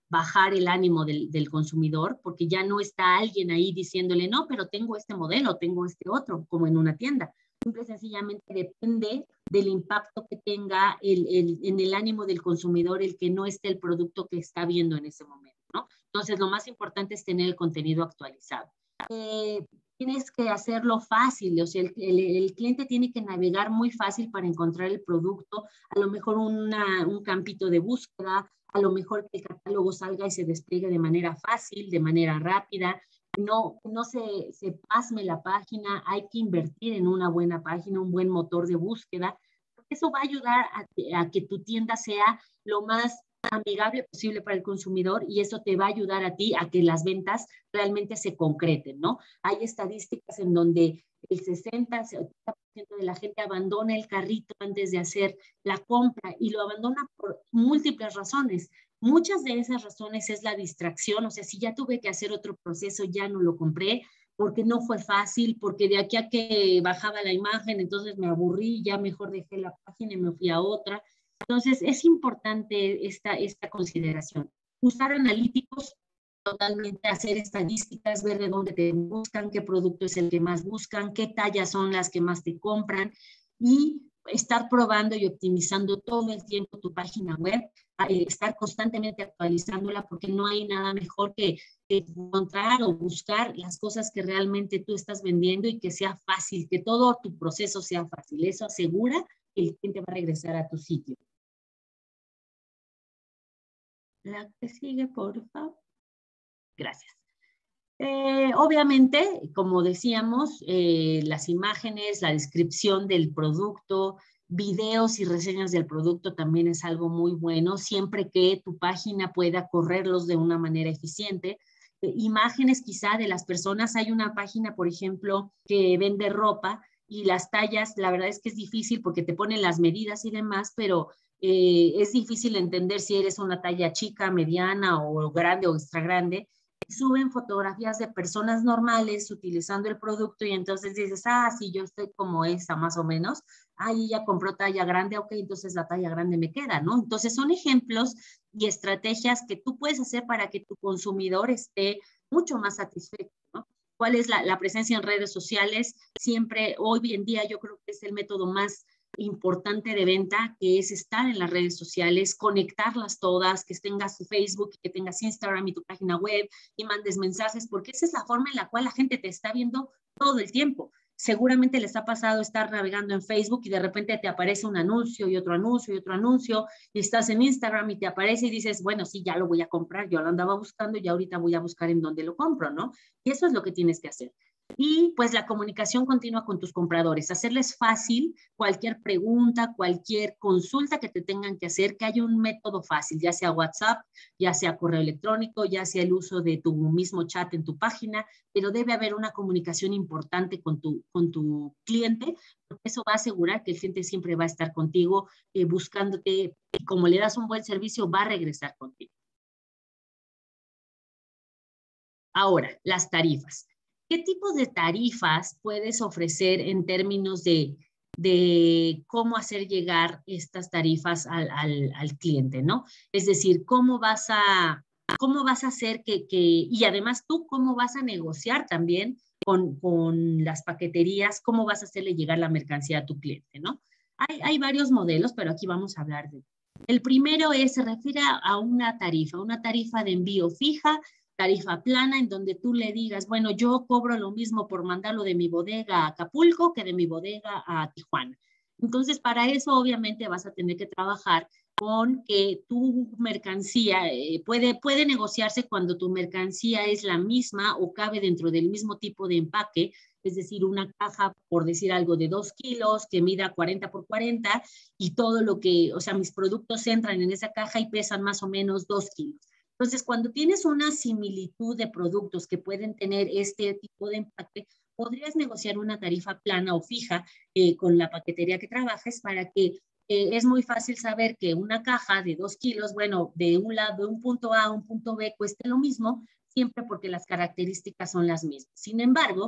bajar el ánimo del, del consumidor, porque ya no está alguien ahí diciéndole, no, pero tengo este modelo, tengo este otro, como en una tienda. Simple y sencillamente depende del impacto que tenga el, el, en el ánimo del consumidor el que no esté el producto que está viendo en ese momento, ¿no? Entonces, lo más importante es tener el contenido actualizado. Eh, tienes que hacerlo fácil, o sea, el, el, el cliente tiene que navegar muy fácil para encontrar el producto, a lo mejor una, un campito de búsqueda, a lo mejor que el catálogo salga y se despliegue de manera fácil, de manera rápida, no, no se, se pasme la página, hay que invertir en una buena página, un buen motor de búsqueda, porque eso va a ayudar a, a que tu tienda sea lo más amigable posible para el consumidor y eso te va a ayudar a ti a que las ventas realmente se concreten, ¿no? Hay estadísticas en donde el sesenta, setenta por ciento de la gente abandona el carrito antes de hacer la compra y lo abandona por múltiples razones. Muchas de esas razones es la distracción, o sea, si ya tuve que hacer otro proceso, ya no lo compré, porque no fue fácil, porque de aquí a que bajaba la imagen, entonces me aburrí, ya mejor dejé la página y me fui a otra. Entonces, es importante esta, esta consideración. Usar analíticos, totalmente hacer estadísticas, ver de dónde te buscan, qué producto es el que más buscan, qué tallas son las que más te compran y estar probando y optimizando todo el tiempo tu página web, eh, estar constantemente actualizándola porque no hay nada mejor que, que encontrar o buscar las cosas que realmente tú estás vendiendo y que sea fácil, que todo tu proceso sea fácil. Eso asegura que el cliente va a regresar a tu sitio. La que sigue, por favor. Gracias. Eh, obviamente, como decíamos, eh, las imágenes, la descripción del producto, videos y reseñas del producto también es algo muy bueno, siempre que tu página pueda correrlos de una manera eficiente. Eh, imágenes quizá de las personas. Hay una página, por ejemplo, que vende ropa y las tallas, la verdad es que es difícil porque te ponen las medidas y demás, pero eh, es difícil entender si eres una talla chica, mediana o grande o extra grande. Suben fotografías de personas normales utilizando el producto y entonces dices, ah, sí, yo estoy como esa más o menos, ah, ella compró talla grande, ok, entonces la talla grande me queda, ¿no? Entonces son ejemplos y estrategias que tú puedes hacer para que tu consumidor esté mucho más satisfecho, ¿no? ¿Cuál es la, la presencia en redes sociales? Siempre, hoy en día yo creo que es el método más importante de venta, que es estar en las redes sociales, conectarlas todas, que tengas tu Facebook, que tengas Instagram y tu página web y mandes mensajes, porque esa es la forma en la cual la gente te está viendo todo el tiempo. Seguramente les ha pasado estar navegando en Facebook y de repente te aparece un anuncio y otro anuncio y otro anuncio y estás en Instagram y te aparece y dices, bueno, sí, ya lo voy a comprar, yo lo andaba buscando y ahorita voy a buscar en dónde lo compro, ¿no? Y eso es lo que tienes que hacer. Y pues la comunicación continua con tus compradores, hacerles fácil cualquier pregunta, cualquier consulta que te tengan que hacer, que haya un método fácil, ya sea WhatsApp, ya sea correo electrónico, ya sea el uso de tu mismo chat en tu página, pero debe haber una comunicación importante con tu, con tu cliente, porque eso va a asegurar que el cliente siempre va a estar contigo eh, buscándote, y como le das un buen servicio, va a regresar contigo. Ahora, las tarifas. ¿Qué tipos de tarifas puedes ofrecer en términos de, de cómo hacer llegar estas tarifas al, al, al cliente, ¿no? Es decir, cómo vas a, cómo vas a hacer que, que, y además tú cómo vas a negociar también con, con las paqueterías, cómo vas a hacerle llegar la mercancía a tu cliente, ¿no? Hay, hay varios modelos, pero aquí vamos a hablar de. El primero es, se refiere a una tarifa, una tarifa de envío fija, tarifa plana, en donde tú le digas, bueno, yo cobro lo mismo por mandarlo de mi bodega a Acapulco que de mi bodega a Tijuana. Entonces, para eso obviamente vas a tener que trabajar con que tu mercancía eh, puede, puede negociarse cuando tu mercancía es la misma o cabe dentro del mismo tipo de empaque, es decir, una caja, por decir algo, de dos kilos que mida cuarenta por cuarenta y todo lo que, o sea, mis productos entran en esa caja y pesan más o menos dos kilos. Entonces, cuando tienes una similitud de productos que pueden tener este tipo de empaque, podrías negociar una tarifa plana o fija eh, con la paquetería que trabajes para que eh, es muy fácil saber que una caja de dos kilos, bueno, de un lado, de un punto A a un punto B, cueste lo mismo, siempre porque las características son las mismas. Sin embargo,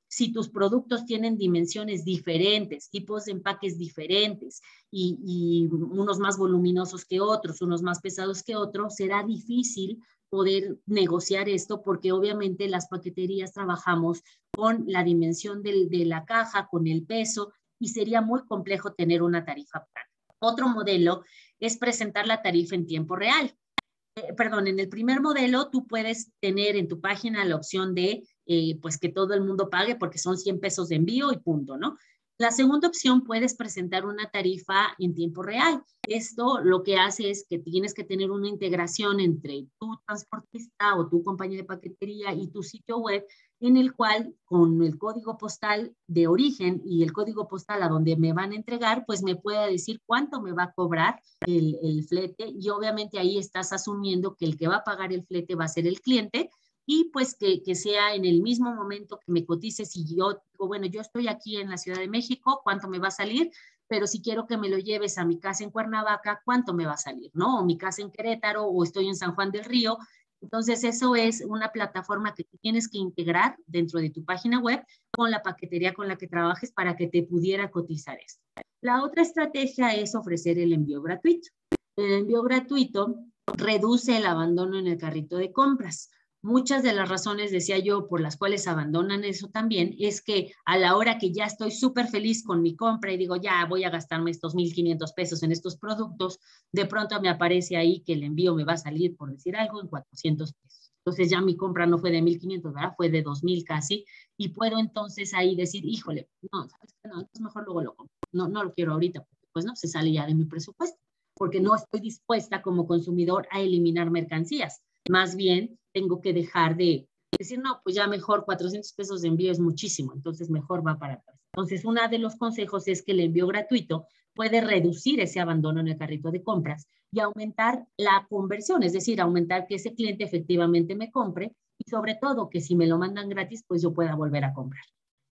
Si tus productos tienen dimensiones diferentes, tipos de empaques diferentes y, y unos más voluminosos que otros, unos más pesados que otros, será difícil poder negociar esto porque obviamente las paqueterías trabajamos con la dimensión del, de la caja, con el peso y sería muy complejo tener una tarifa plana. Otro modelo es presentar la tarifa en tiempo real. Eh, perdón, en el primer modelo tú puedes tener en tu página la opción de eh, pues que todo el mundo pague porque son cien pesos de envío y punto, ¿no? La segunda opción, puedes presentar una tarifa en tiempo real. Esto lo que hace es que tienes que tener una integración entre tu transportista o tu compañía de paquetería y tu sitio web, en el cual con el código postal de origen y el código postal a donde me van a entregar, pues me pueda decir cuánto me va a cobrar el, el flete y obviamente ahí estás asumiendo que el que va a pagar el flete va a ser el cliente y pues que, que sea en el mismo momento que me cotices y yo digo, bueno, yo estoy aquí en la Ciudad de México, ¿cuánto me va a salir? Pero si quiero que me lo lleves a mi casa en Cuernavaca, ¿cuánto me va a salir? ¿No? O mi casa en Querétaro o estoy en San Juan del Río. Entonces, eso es una plataforma que tienes que integrar dentro de tu página web con la paquetería con la que trabajes para que te pudiera cotizar esto. La otra estrategia es ofrecer el envío gratuito. El envío gratuito reduce el abandono en el carrito de compras. Muchas de las razones, decía yo, por las cuales abandonan eso también, es que a la hora que ya estoy súper feliz con mi compra y digo, ya voy a gastarme estos mil quinientos pesos en estos productos, de pronto me aparece ahí que el envío me va a salir, por decir algo, en cuatrocientos pesos. Entonces ya mi compra no fue de mil quinientos, ¿verdad? Fue de dos mil casi, y puedo entonces ahí decir, híjole, no, ¿sabes qué? No, entonces mejor luego lo compro. No, no lo quiero ahorita, porque pues no, se sale ya de mi presupuesto, porque no estoy dispuesta como consumidor a eliminar mercancías. Más bien, tengo que dejar de decir, no, pues ya mejor cuatrocientos pesos de envío es muchísimo, entonces mejor va para atrás. Entonces, uno de los consejos es que el envío gratuito puede reducir ese abandono en el carrito de compras y aumentar la conversión, es decir, aumentar que ese cliente efectivamente me compre y sobre todo que si me lo mandan gratis, pues yo pueda volver a comprar.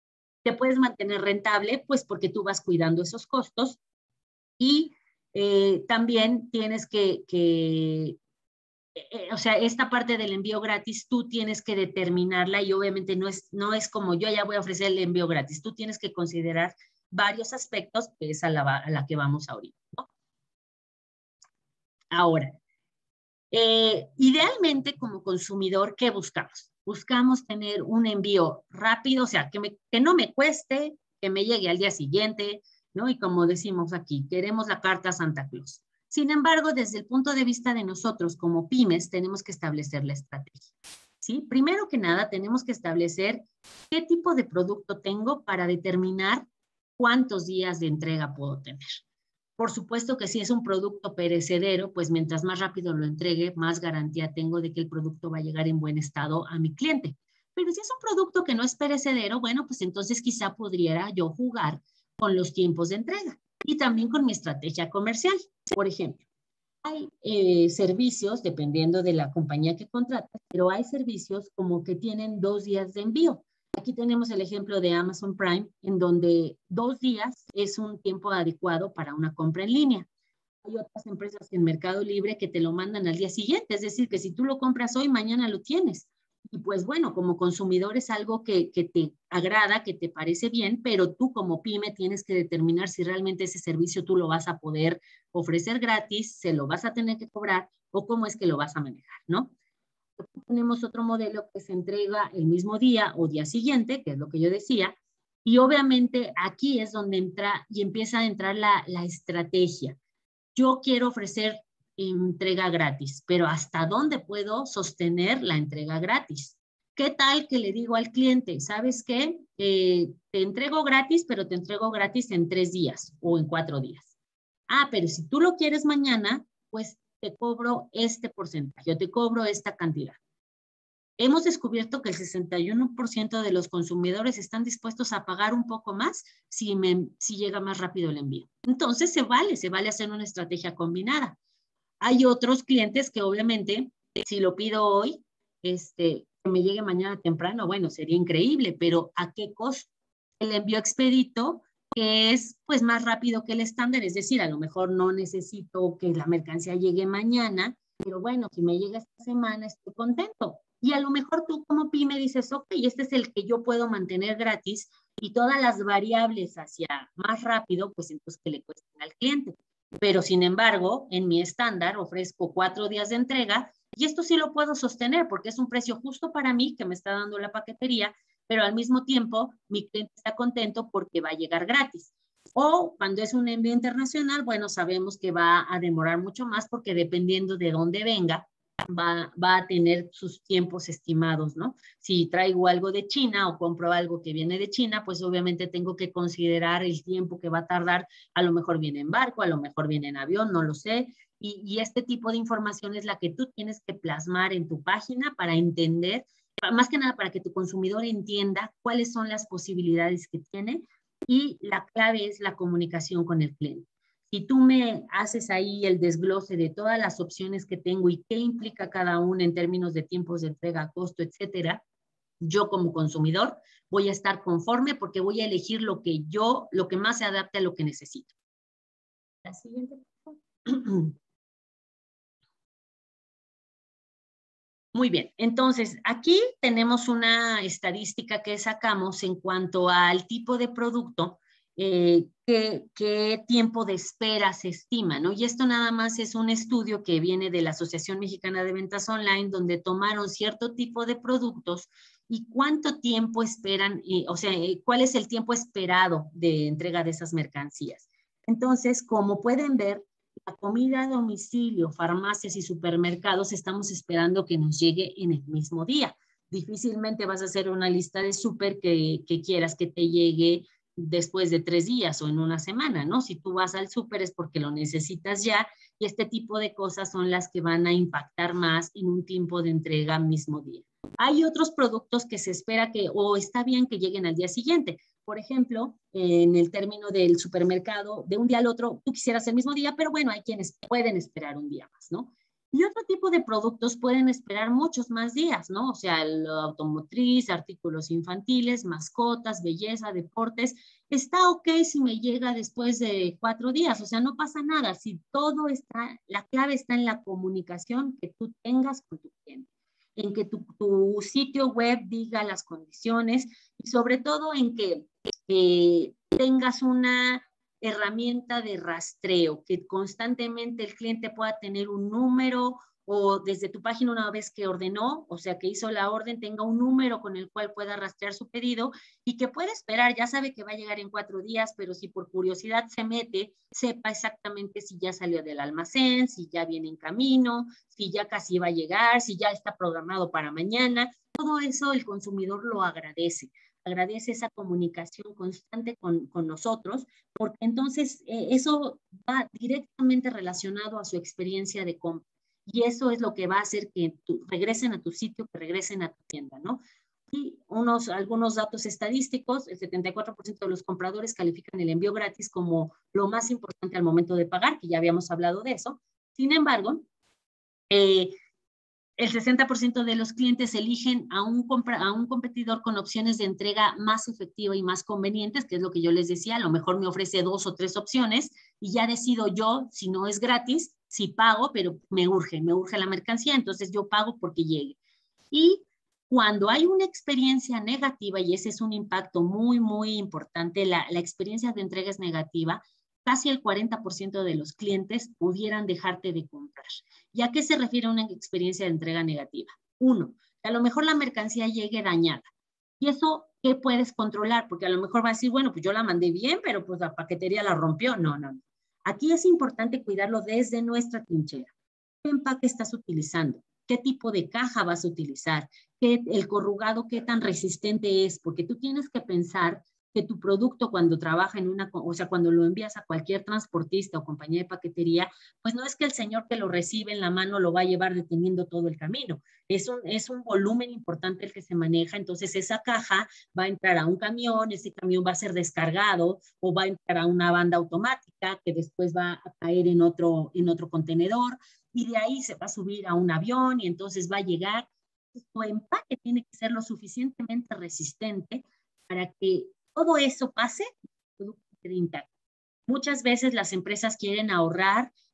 Te puedes mantener rentable, pues porque tú vas cuidando esos costos y eh, también tienes que, que Eh, o sea, esta parte del envío gratis, tú tienes que determinarla y obviamente no es, no es como yo ya voy a ofrecer el envío gratis. Tú tienes que considerar varios aspectos, que es a la, a la que vamos ahorita, ¿no? Ahora, eh, idealmente como consumidor, ¿qué buscamos? Buscamos tener un envío rápido, o sea, que, me, que no me cueste, que me llegue al día siguiente, ¿no? Y como decimos aquí, queremos la carta Santa Claus. Sin embargo, desde el punto de vista de nosotros como pymes, tenemos que establecer la estrategia, ¿sí? Primero que nada, tenemos que establecer qué tipo de producto tengo para determinar cuántos días de entrega puedo tener. Por supuesto que si es un producto perecedero, pues mientras más rápido lo entregue, más garantía tengo de que el producto va a llegar en buen estado a mi cliente. Pero si es un producto que no es perecedero, bueno, pues entonces quizá podría yo jugar con los tiempos de entrega y también con mi estrategia comercial. Por ejemplo, hay eh, servicios, dependiendo de la compañía que contratas, pero hay servicios como que tienen dos días de envío. Aquí tenemos el ejemplo de Amazon Prime, en donde dos días es un tiempo adecuado para una compra en línea. Hay otras empresas en Mercado Libre que te lo mandan al día siguiente, es decir, que si tú lo compras hoy, mañana lo tienes. Y pues bueno, como consumidor es algo que, que te agrada, que te parece bien, pero tú como pyme tienes que determinar si realmente ese servicio tú lo vas a poder ofrecer gratis, se lo vas a tener que cobrar o cómo es que lo vas a manejar, ¿no? Tenemos otro modelo que se entrega el mismo día o día siguiente, que es lo que yo decía, y obviamente aquí es donde entra y empieza a entrar la, la estrategia. Yo quiero ofrecer entrega gratis, pero ¿hasta dónde puedo sostener la entrega gratis? ¿Qué tal que le digo al cliente, sabes qué? Eh, te entrego gratis, pero te entrego gratis en tres días o en cuatro días. Ah, pero si tú lo quieres mañana, pues te cobro este porcentaje, yo te cobro esta cantidad. Hemos descubierto que el sesenta y uno por ciento de los consumidores están dispuestos a pagar un poco más si, me, si llega más rápido el envío. Entonces se vale, se vale hacer una estrategia combinada. Hay otros clientes que obviamente, si lo pido hoy, este, que me llegue mañana temprano, bueno, sería increíble, pero ¿a qué costo? El envío expedito, que es pues más rápido que el estándar, es decir, a lo mejor no necesito que la mercancía llegue mañana, pero bueno, si me llega esta semana estoy contento. Y a lo mejor tú como pyme dices, ok, este es el que yo puedo mantener gratis y todas las variables hacia más rápido, pues entonces que le cuesten al cliente. Pero sin embargo, en mi estándar ofrezco cuatro días de entrega y esto sí lo puedo sostener porque es un precio justo para mí que me está dando la paquetería, pero al mismo tiempo mi cliente está contento porque va a llegar gratis. O cuando es un envío internacional, bueno, sabemos que va a demorar mucho más porque dependiendo de dónde venga, va, va a tener sus tiempos estimados, ¿no? Si traigo algo de China o compro algo que viene de China, pues obviamente tengo que considerar el tiempo que va a tardar. A lo mejor viene en barco, a lo mejor viene en avión, no lo sé. Y, y este tipo de información es la que tú tienes que plasmar en tu página para entender, más que nada para que tu consumidor entienda cuáles son las posibilidades que tiene y la clave es la comunicación con el cliente. Si tú me haces ahí el desglose de todas las opciones que tengo y qué implica cada una en términos de tiempos de entrega, costo, etcétera, yo como consumidor voy a estar conforme porque voy a elegir lo que yo, lo que más se adapte a lo que necesito. La siguiente, por favor. Muy bien, entonces aquí tenemos una estadística que sacamos en cuanto al tipo de producto, eh, qué, qué tiempo de espera se estima, ¿no? Y esto nada más es un estudio que viene de la Asociación Mexicana de Ventas Online, donde tomaron cierto tipo de productos y cuánto tiempo esperan, eh, o sea, eh, cuál es el tiempo esperado de entrega de esas mercancías. Entonces, como pueden ver, la comida a domicilio, farmacias y supermercados, estamos esperando que nos llegue en el mismo día. Difícilmente vas a hacer una lista de súper que, que quieras que te llegue después de tres días o en una semana, ¿no? Si tú vas al súper es porque lo necesitas ya y este tipo de cosas son las que van a impactar más en un tiempo de entrega mismo día. Hay otros productos que se espera que, o está bien que lleguen al día siguiente. Por ejemplo, en el término del supermercado, de un día al otro, tú quisieras el mismo día, pero bueno, hay quienes pueden esperar un día más, ¿no? Y otro tipo de productos pueden esperar muchos más días, ¿no? O sea, el automotriz, artículos infantiles, mascotas, belleza, deportes. Está ok si me llega después de cuatro días, o sea, no pasa nada. Si todo está, la clave está en la comunicación que tú tengas con tu cliente, en que tu, tu sitio web diga las condiciones y sobre todo en que eh, tengas una herramienta de rastreo, que constantemente el cliente pueda tener un número o desde tu página una vez que ordenó, o sea, que hizo la orden, tenga un número con el cual pueda rastrear su pedido y que pueda esperar, ya sabe que va a llegar en cuatro días, pero si por curiosidad se mete, sepa exactamente si ya salió del almacén, si ya viene en camino, si ya casi va a llegar, si ya está programado para mañana. Todo eso el consumidor lo agradece. Agradece esa comunicación constante con, con nosotros, porque entonces eh, eso va directamente relacionado a su experiencia de compra. Y eso es lo que va a hacer que tu, regresen a tu sitio, que regresen a tu tienda, ¿no? Y unos, algunos datos estadísticos, el setenta y cuatro por ciento de los compradores califican el envío gratis como lo más importante al momento de pagar, que ya habíamos hablado de eso. Sin embargo, eh, el sesenta por ciento de los clientes eligen a un, compra, a un competidor con opciones de entrega más efectiva y más convenientes, que es lo que yo les decía, a lo mejor me ofrece dos o tres opciones y ya decido yo, si no es gratis, si pago, pero me urge, me urge la mercancía, entonces yo pago porque llegue. Y cuando hay una experiencia negativa, y ese es un impacto muy, muy importante, la, la experiencia de entrega es negativa, casi el cuarenta por ciento de los clientes pudieran dejarte de comprar. ¿Y a qué se refiere una experiencia de entrega negativa? Uno, que a lo mejor la mercancía llegue dañada. ¿Y eso qué puedes controlar? Porque a lo mejor va a decir, bueno, pues yo la mandé bien, pero pues la paquetería la rompió. No, no, no. Aquí es importante cuidarlo desde nuestra trinchera. ¿Qué empaque estás utilizando? ¿Qué tipo de caja vas a utilizar? ¿Qué, el corrugado qué tan resistente es? Porque tú tienes que pensar que tu producto cuando trabaja en una, o sea, cuando lo envías a cualquier transportista o compañía de paquetería, pues no es que el señor que lo recibe en la mano lo va a llevar deteniendo todo el camino. Es un, es un volumen importante el que se maneja, entonces esa caja va a entrar a un camión, ese camión va a ser descargado o va a entrar a una banda automática que después va a caer en otro, en otro contenedor y de ahí se va a subir a un avión y entonces va a llegar. Tu empaque tiene que ser lo suficientemente resistente para que todo eso pase y el producto quede intacto. Muchas veces las empresas quieren ahorrar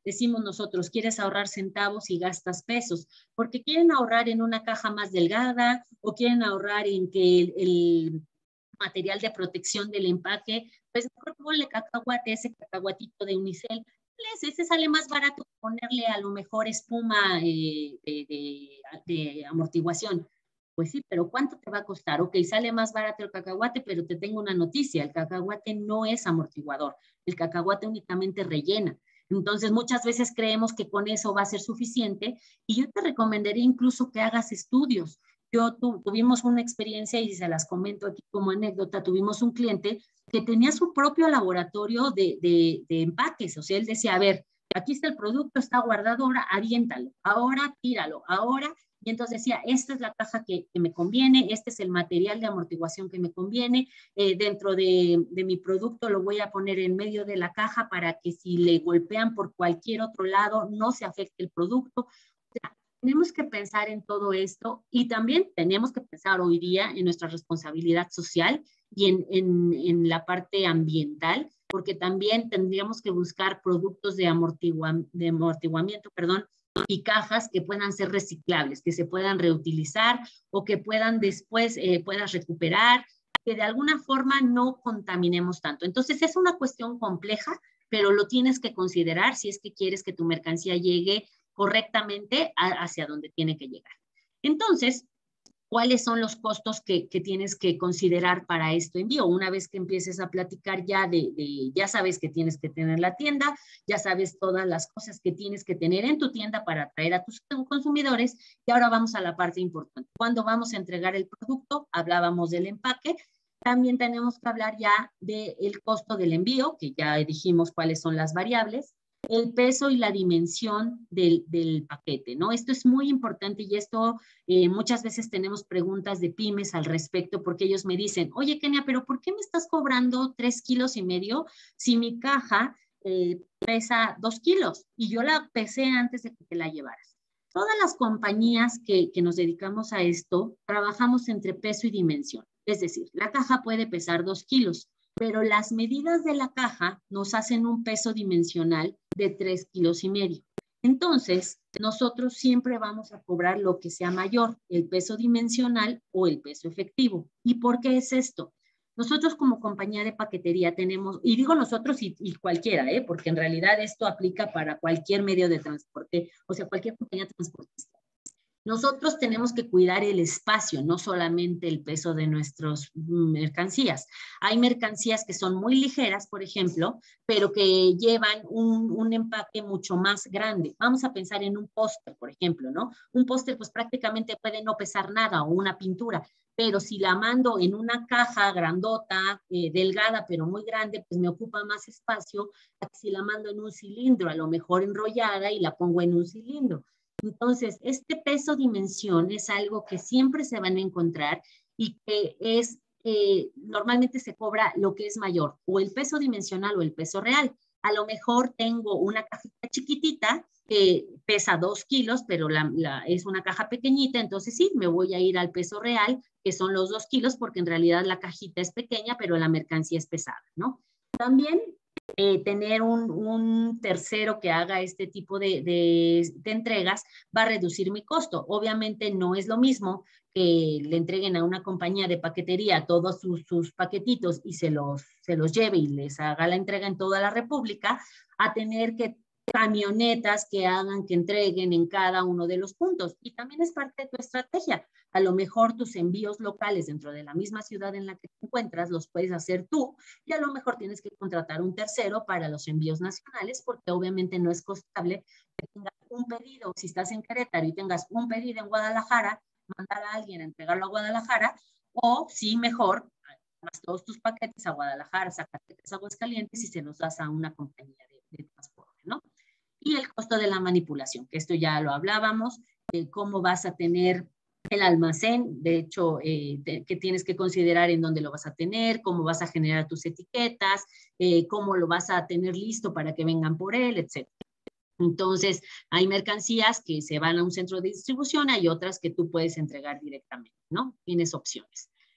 decimos nosotros, quieres ahorrar centavos y gastas pesos, porque quieren ahorrar en una caja más delgada o quieren ahorrar en que el, el material de protección del empaque, pues mejor ponle cacahuate, ese cacahuatito de unicel, ese sale más barato que ponerle a lo mejor espuma eh, de, de, de amortiguación. Pues sí, pero ¿cuánto te va a costar? Ok, sale más barato el cacahuate, pero te tengo una noticia, el cacahuate no es amortiguador, el cacahuate únicamente rellena. Entonces, muchas veces creemos que con eso va a ser suficiente y yo te recomendaría incluso que hagas estudios. Yo tu, tuvimos una experiencia y se las comento aquí como anécdota, tuvimos un cliente que tenía su propio laboratorio de, de, de empaques, o sea, él decía, a ver, aquí está el producto, está guardado, ahora aviéntalo, ahora tíralo, ahora... Y entonces decía, esta es la caja que, que me conviene, este es el material de amortiguación que me conviene, eh, dentro de, de mi producto lo voy a poner en medio de la caja para que si le golpean por cualquier otro lado no se afecte el producto. O sea, tenemos que pensar en todo esto y también tenemos que pensar hoy día en nuestra responsabilidad social y en, en, en la parte ambiental, porque también tendríamos que buscar productos de, amortigua, de amortiguamiento, perdón, y cajas que puedan ser reciclables, que se puedan reutilizar o que puedan después, eh, puedas recuperar, que de alguna forma no contaminemos tanto. Entonces es una cuestión compleja, pero lo tienes que considerar si es que quieres que tu mercancía llegue correctamente a, hacia donde tiene que llegar. Entonces, ¿cuáles son los costos que, que tienes que considerar para este envío? Una vez que empieces a platicar ya de, de, ya sabes que tienes que tener la tienda, ya sabes todas las cosas que tienes que tener en tu tienda para atraer a tus consumidores, y ahora vamos a la parte importante. ¿Cuándo vamos a entregar el producto? Hablábamos del empaque. También tenemos que hablar ya del costo del envío, que ya dijimos cuáles son las variables, el peso y la dimensión del, del paquete, ¿no? Esto es muy importante y esto eh, muchas veces tenemos preguntas de pymes al respecto porque ellos me dicen, oye, Kenia, pero ¿por qué me estás cobrando tres kilos y medio si mi caja eh, pesa dos kilos y yo la pesé antes de que te la llevaras? Todas las compañías que, que nos dedicamos a esto trabajamos entre peso y dimensión. Es decir, la caja puede pesar dos kilos, pero las medidas de la caja nos hacen un peso dimensional de tres kilos y medio. Entonces, nosotros siempre vamos a cobrar lo que sea mayor, el peso dimensional o el peso efectivo. ¿Y por qué es esto? Nosotros como compañía de paquetería tenemos, y digo nosotros y, y cualquiera, ¿eh? Porque en realidad esto aplica para cualquier medio de transporte, o sea, cualquier compañía transportista. Nosotros tenemos que cuidar el espacio, no solamente el peso de nuestras mercancías. Hay mercancías que son muy ligeras, por ejemplo, pero que llevan un, un empaque mucho más grande. Vamos a pensar en un póster, por ejemplo, ¿no? Un póster pues prácticamente puede no pesar nada o una pintura, pero si la mando en una caja grandota, eh, delgada, pero muy grande, pues me ocupa más espacio que si la mando en un cilindro, a lo mejor enrollada y la pongo en un cilindro. Entonces, este peso dimensión es algo que siempre se van a encontrar y que es, eh, normalmente se cobra lo que es mayor, o el peso dimensional o el peso real. A lo mejor tengo una cajita chiquitita que pesa dos kilos, pero la, la, es una caja pequeñita, entonces sí, me voy a ir al peso real, que son los dos kilos, porque en realidad la cajita es pequeña, pero la mercancía es pesada, ¿no? También Eh, tener un, un tercero que haga este tipo de, de, de entregas va a reducir mi costo. Obviamente no es lo mismo que le entreguen a una compañía de paquetería todos sus, sus paquetitos y se los, se los lleve y les haga la entrega en toda la República, a tener que camionetas que hagan, que entreguen en cada uno de los puntos. Y también es parte de tu estrategia. A lo mejor tus envíos locales dentro de la misma ciudad en la que te encuentras los puedes hacer tú y a lo mejor tienes que contratar un tercero para los envíos nacionales porque obviamente no es costable que tengas un pedido, si estás en Querétaro y tengas un pedido en Guadalajara, mandar a alguien a entregarlo a Guadalajara o sí, mejor, más todos tus paquetes a Guadalajara, Zacatecas, Aguascalientes y se los das a una compañía de, de transporte, ¿no? Y el costo de la manipulación, que esto ya lo hablábamos, de cómo vas a tener el almacén, de hecho, eh, de, que tienes que considerar en dónde lo vas a tener, cómo vas a generar tus etiquetas, eh, cómo lo vas a tener listo para que vengan por él, etcétera. Entonces, hay mercancías que se van a un centro de distribución, hay otras que tú puedes entregar directamente, ¿no? Tienes opciones.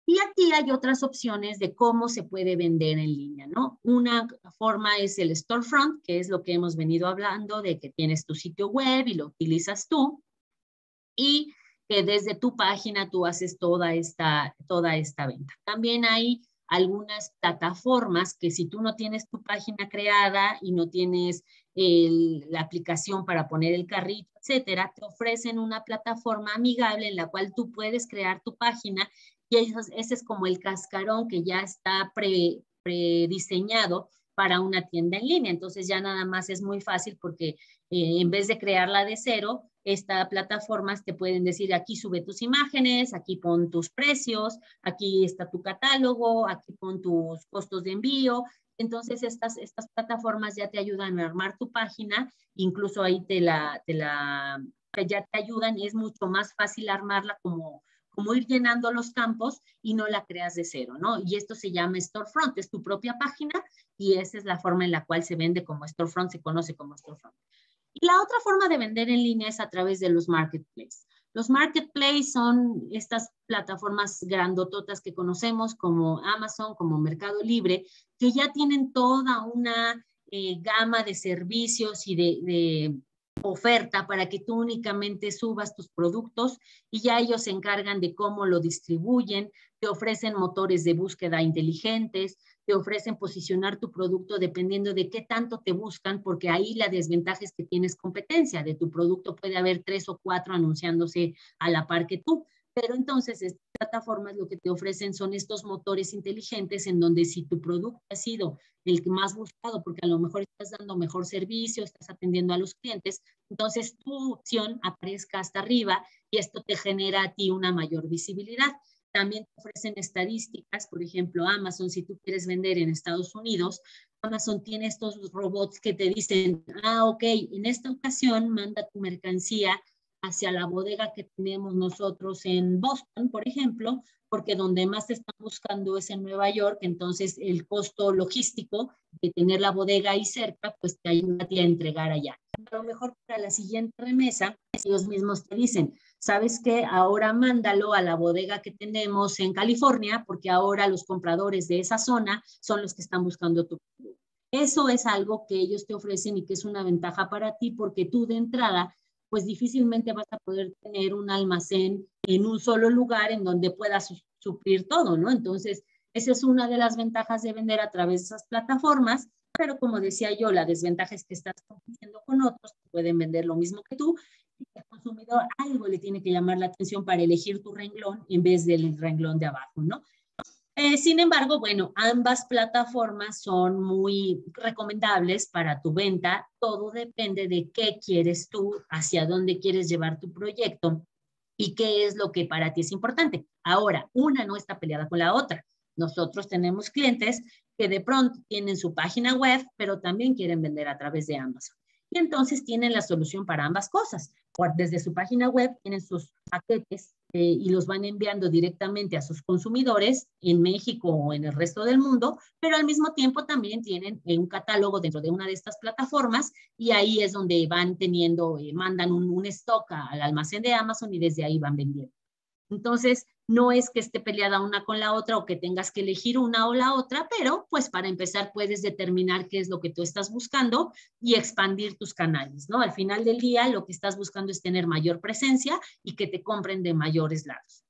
Y aquí hay otras opciones de cómo se puede vender en línea, ¿no? Una forma es el storefront, que es lo que hemos venido hablando, de que tienes tu sitio web y lo utilizas tú, y que desde tu página tú haces toda esta, toda esta venta. También hay algunas plataformas que si tú no tienes tu página creada y no tienes el, la aplicación para poner el carrito, etcétera, te ofrecen una plataforma amigable en la cual tú puedes crear tu página y ese es como el cascarón que ya está pre, prediseñado para una tienda en línea. Entonces ya nada más es muy fácil porque eh, en vez de crearla de cero, estas plataformas te pueden decir aquí sube tus imágenes, aquí pon tus precios, aquí está tu catálogo, aquí pon tus costos de envío. Entonces estas, estas plataformas ya te ayudan a armar tu página, incluso ahí te la, te la, ya te ayudan y es mucho más fácil armarla como como ir llenando los campos y no la creas de cero, ¿no? Y esto se llama storefront, es tu propia página y esa es la forma en la cual se vende como storefront, se conoce como storefront. Y la otra forma de vender en línea es a través de los marketplaces. Los marketplaces son estas plataformas grandototas que conocemos como Amazon, como Mercado Libre, que ya tienen toda una eh, gama de servicios y de, de oferta para que tú únicamente subas tus productos y ya ellos se encargan de cómo lo distribuyen, te ofrecen motores de búsqueda inteligentes, te ofrecen posicionar tu producto dependiendo de qué tanto te buscan, porque ahí la desventaja es que tienes competencia, de tu producto puede haber tres o cuatro anunciándose a la par que tú, pero entonces estas plataformas lo que te ofrecen son estos motores inteligentes en donde si tu producto ha sido el que más buscado, porque a lo mejor estás dando mejor servicio, estás atendiendo a los clientes, entonces tu opción aparezca hasta arriba y esto te genera a ti una mayor visibilidad. También te ofrecen estadísticas, por ejemplo, Amazon, si tú quieres vender en Estados Unidos, Amazon tiene estos robots que te dicen, ah, ok, en esta ocasión manda tu mercancía hacia la bodega que tenemos nosotros en Boston, por ejemplo, porque donde más te están buscando es en Nueva York, entonces el costo logístico de tener la bodega ahí cerca, pues te ayuda a ti a entregar allá. A lo mejor para la siguiente remesa, ellos mismos te dicen, ¿sabes qué? Ahora mándalo a la bodega que tenemos en California, porque ahora los compradores de esa zona son los que están buscando tu producto. Eso es algo que ellos te ofrecen y que es una ventaja para ti, porque tú de entrada pues difícilmente vas a poder tener un almacén en un solo lugar en donde puedas suplir todo, ¿no? Entonces, esa es una de las ventajas de vender a través de esas plataformas, pero como decía yo, la desventaja es que estás compitiendo con otros que pueden vender lo mismo que tú y el consumidor algo le tiene que llamar la atención para elegir tu renglón en vez del renglón de abajo, ¿no? Eh, sin embargo, bueno, ambas plataformas son muy recomendables para tu venta. Todo depende de qué quieres tú, hacia dónde quieres llevar tu proyecto y qué es lo que para ti es importante. Ahora, una no está peleada con la otra. Nosotros tenemos clientes que de pronto tienen su página web, pero también quieren vender a través de Amazon. Y entonces tienen la solución para ambas cosas. Por, desde su página web tienen sus paquetes eh, y los van enviando directamente a sus consumidores en México o en el resto del mundo, pero al mismo tiempo también tienen un catálogo dentro de una de estas plataformas y ahí es donde van teniendo, eh, mandan un, un stock al almacén de Amazon y desde ahí van vendiendo. Entonces, no es que esté peleada una con la otra o que tengas que elegir una o la otra, pero pues para empezar puedes determinar qué es lo que tú estás buscando y expandir tus canales, ¿no? Al final del día lo que estás buscando es tener mayor presencia y que te compren de mayores lados.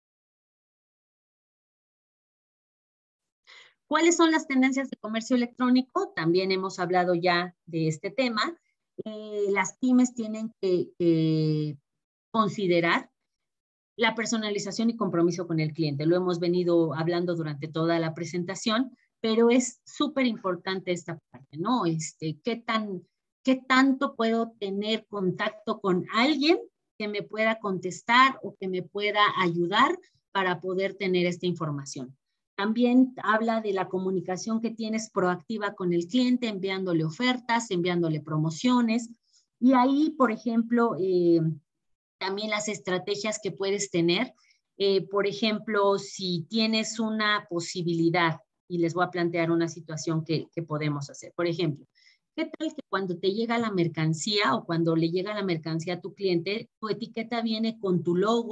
¿Cuáles son las tendencias de comercio electrónico? También hemos hablado ya de este tema. Eh, las pymes tienen que, que considerar la personalización y compromiso con el cliente. Lo hemos venido hablando durante toda la presentación, pero es súper importante esta parte, ¿no? Este, ¿qué tan, qué tanto puedo tener contacto con alguien que me pueda contestar o que me pueda ayudar para poder tener esta información? También habla de la comunicación que tienes proactiva con el cliente, enviándole ofertas, enviándole promociones. Y ahí, por ejemplo, eh, también las estrategias que puedes tener. Eh, por ejemplo, si tienes una posibilidad, y les voy a plantear una situación que, que podemos hacer. Por ejemplo, ¿qué tal que cuando te llega la mercancía o cuando le llega la mercancía a tu cliente, tu etiqueta viene con tu logo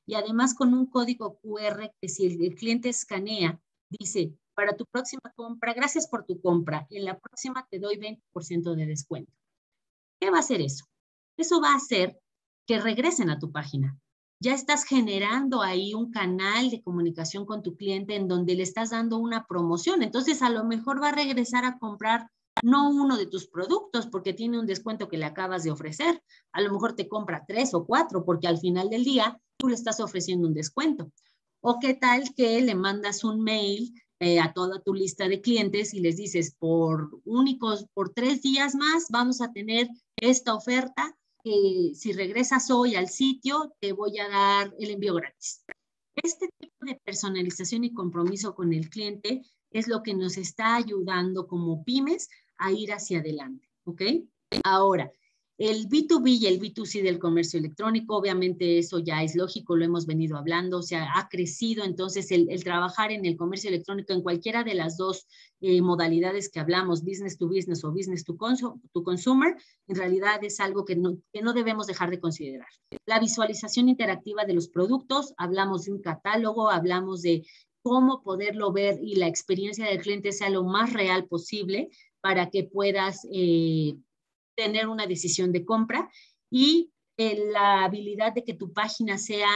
y además con un código cu erre que si el, el cliente escanea, dice, para tu próxima compra, gracias por tu compra, en la próxima te doy veinte por ciento de descuento. ¿Qué va a hacer eso? Eso va a hacer que regresen a tu página. Ya estás generando ahí un canal de comunicación con tu cliente en donde le estás dando una promoción. Entonces, a lo mejor va a regresar a comprar no uno de tus productos porque tiene un descuento que le acabas de ofrecer. A lo mejor te compra tres o cuatro porque al final del día tú le estás ofreciendo un descuento. O qué tal que le mandas un mail eh, a toda tu lista de clientes y les dices, por únicos, por tres días más vamos a tener esta oferta. Eh, si regresas hoy al sitio, te voy a dar el envío gratis. Este tipo de personalización y compromiso con el cliente es lo que nos está ayudando como pymes a ir hacia adelante, ¿ok? Ahora, el B dos B y el B dos C del comercio electrónico, obviamente eso ya es lógico, lo hemos venido hablando, o sea, ha crecido, entonces el, el trabajar en el comercio electrónico en cualquiera de las dos eh, modalidades que hablamos, business to business o business to, consu to consumer, en realidad es algo que no, que no debemos dejar de considerar. La visualización interactiva de los productos, hablamos de un catálogo, hablamos de cómo poderlo ver y la experiencia del cliente sea lo más real posible para que puedas eh, tener una decisión de compra y eh, la habilidad de que tu página sea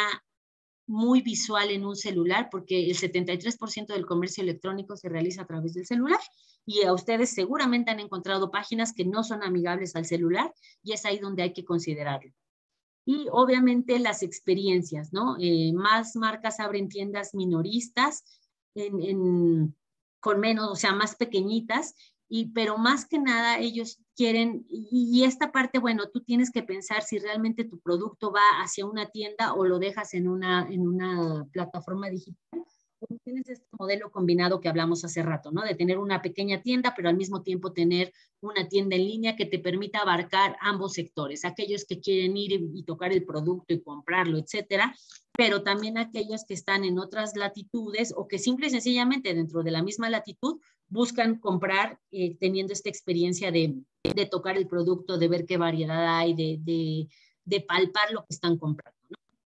muy visual en un celular, porque el setenta y tres por ciento del comercio electrónico se realiza a través del celular y a ustedes seguramente han encontrado páginas que no son amigables al celular y es ahí donde hay que considerarlo. Y obviamente las experiencias, ¿no? Eh, más marcas abren tiendas minoristas en, en, con menos, o sea, más pequeñitas, y, pero más que nada ellos quieren, y, y esta parte, bueno, tú tienes que pensar si realmente tu producto va hacia una tienda o lo dejas en una, en una plataforma digital. Tienes este modelo combinado que hablamos hace rato, ¿no? De tener una pequeña tienda, pero al mismo tiempo tener una tienda en línea que te permita abarcar ambos sectores, aquellos que quieren ir y, y tocar el producto y comprarlo, etcétera, pero también aquellos que están en otras latitudes o que simple y sencillamente dentro de la misma latitud buscan comprar eh, teniendo esta experiencia de, de tocar el producto, de ver qué variedad hay, de, de, de palpar lo que están comprando, ¿no?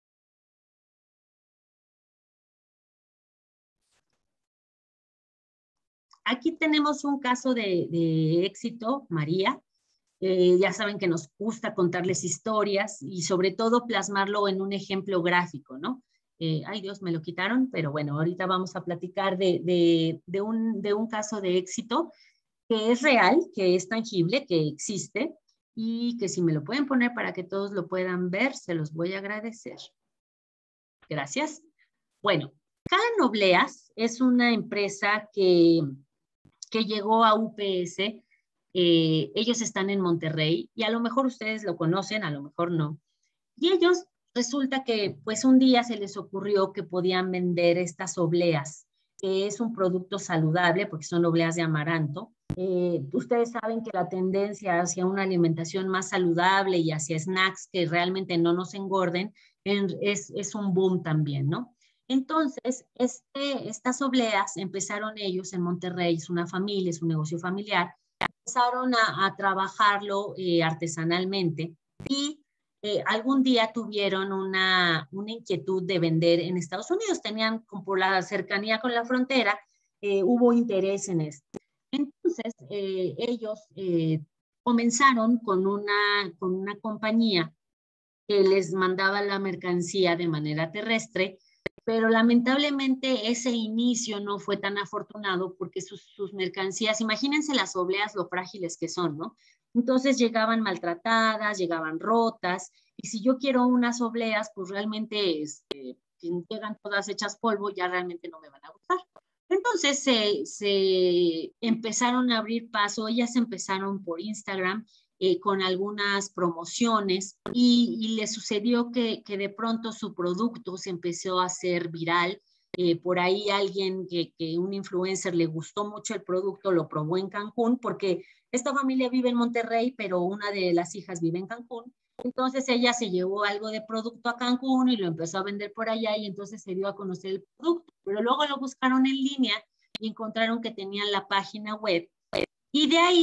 Aquí tenemos un caso de, de éxito, María. Eh, ya saben que nos gusta contarles historias y sobre todo plasmarlo en un ejemplo gráfico, ¿no? Eh, ay Dios, me lo quitaron, pero bueno, ahorita vamos a platicar de, de, de, un, de un caso de éxito que es real, que es tangible, que existe y que si me lo pueden poner para que todos lo puedan ver, se los voy a agradecer. Gracias. Bueno, Cala Nobleas es una empresa que que llegó a U P S, eh, ellos están en Monterrey y a lo mejor ustedes lo conocen, a lo mejor no. Y ellos resulta que pues un día se les ocurrió que podían vender estas obleas, que es un producto saludable porque son obleas de amaranto. Eh, ustedes saben que la tendencia hacia una alimentación más saludable y hacia snacks que realmente no nos engorden en, es, es un boom también, ¿no? Entonces, este, estas obleas empezaron ellos en Monterrey, es una familia, es un negocio familiar, empezaron a, a trabajarlo eh, artesanalmente y eh, algún día tuvieron una, una inquietud de vender en Estados Unidos, tenían por la cercanía con la frontera, eh, hubo interés en esto. Entonces, eh, ellos eh, comenzaron con una, con una compañía que les mandaba la mercancía de manera terrestre, pero lamentablemente ese inicio no fue tan afortunado porque sus, sus mercancías, imagínense las obleas lo frágiles que son, ¿no? Entonces llegaban maltratadas, llegaban rotas, y si yo quiero unas obleas, pues realmente este, llegan todas hechas polvo, ya realmente no me van a gustar. Entonces se, se empezaron a abrir paso, ellas empezaron por Instagram, Eh, con algunas promociones y, y le sucedió que, que de pronto su producto se empezó a hacer viral. Eh, por ahí alguien que, que un influencer le gustó mucho el producto, lo probó en Cancún, porque esta familia vive en Monterrey, pero una de las hijas vive en Cancún. Entonces ella se llevó algo de producto a Cancún y lo empezó a vender por allá y entonces se dio a conocer el producto. Pero luego lo buscaron en línea y encontraron que tenían la página web y de ahí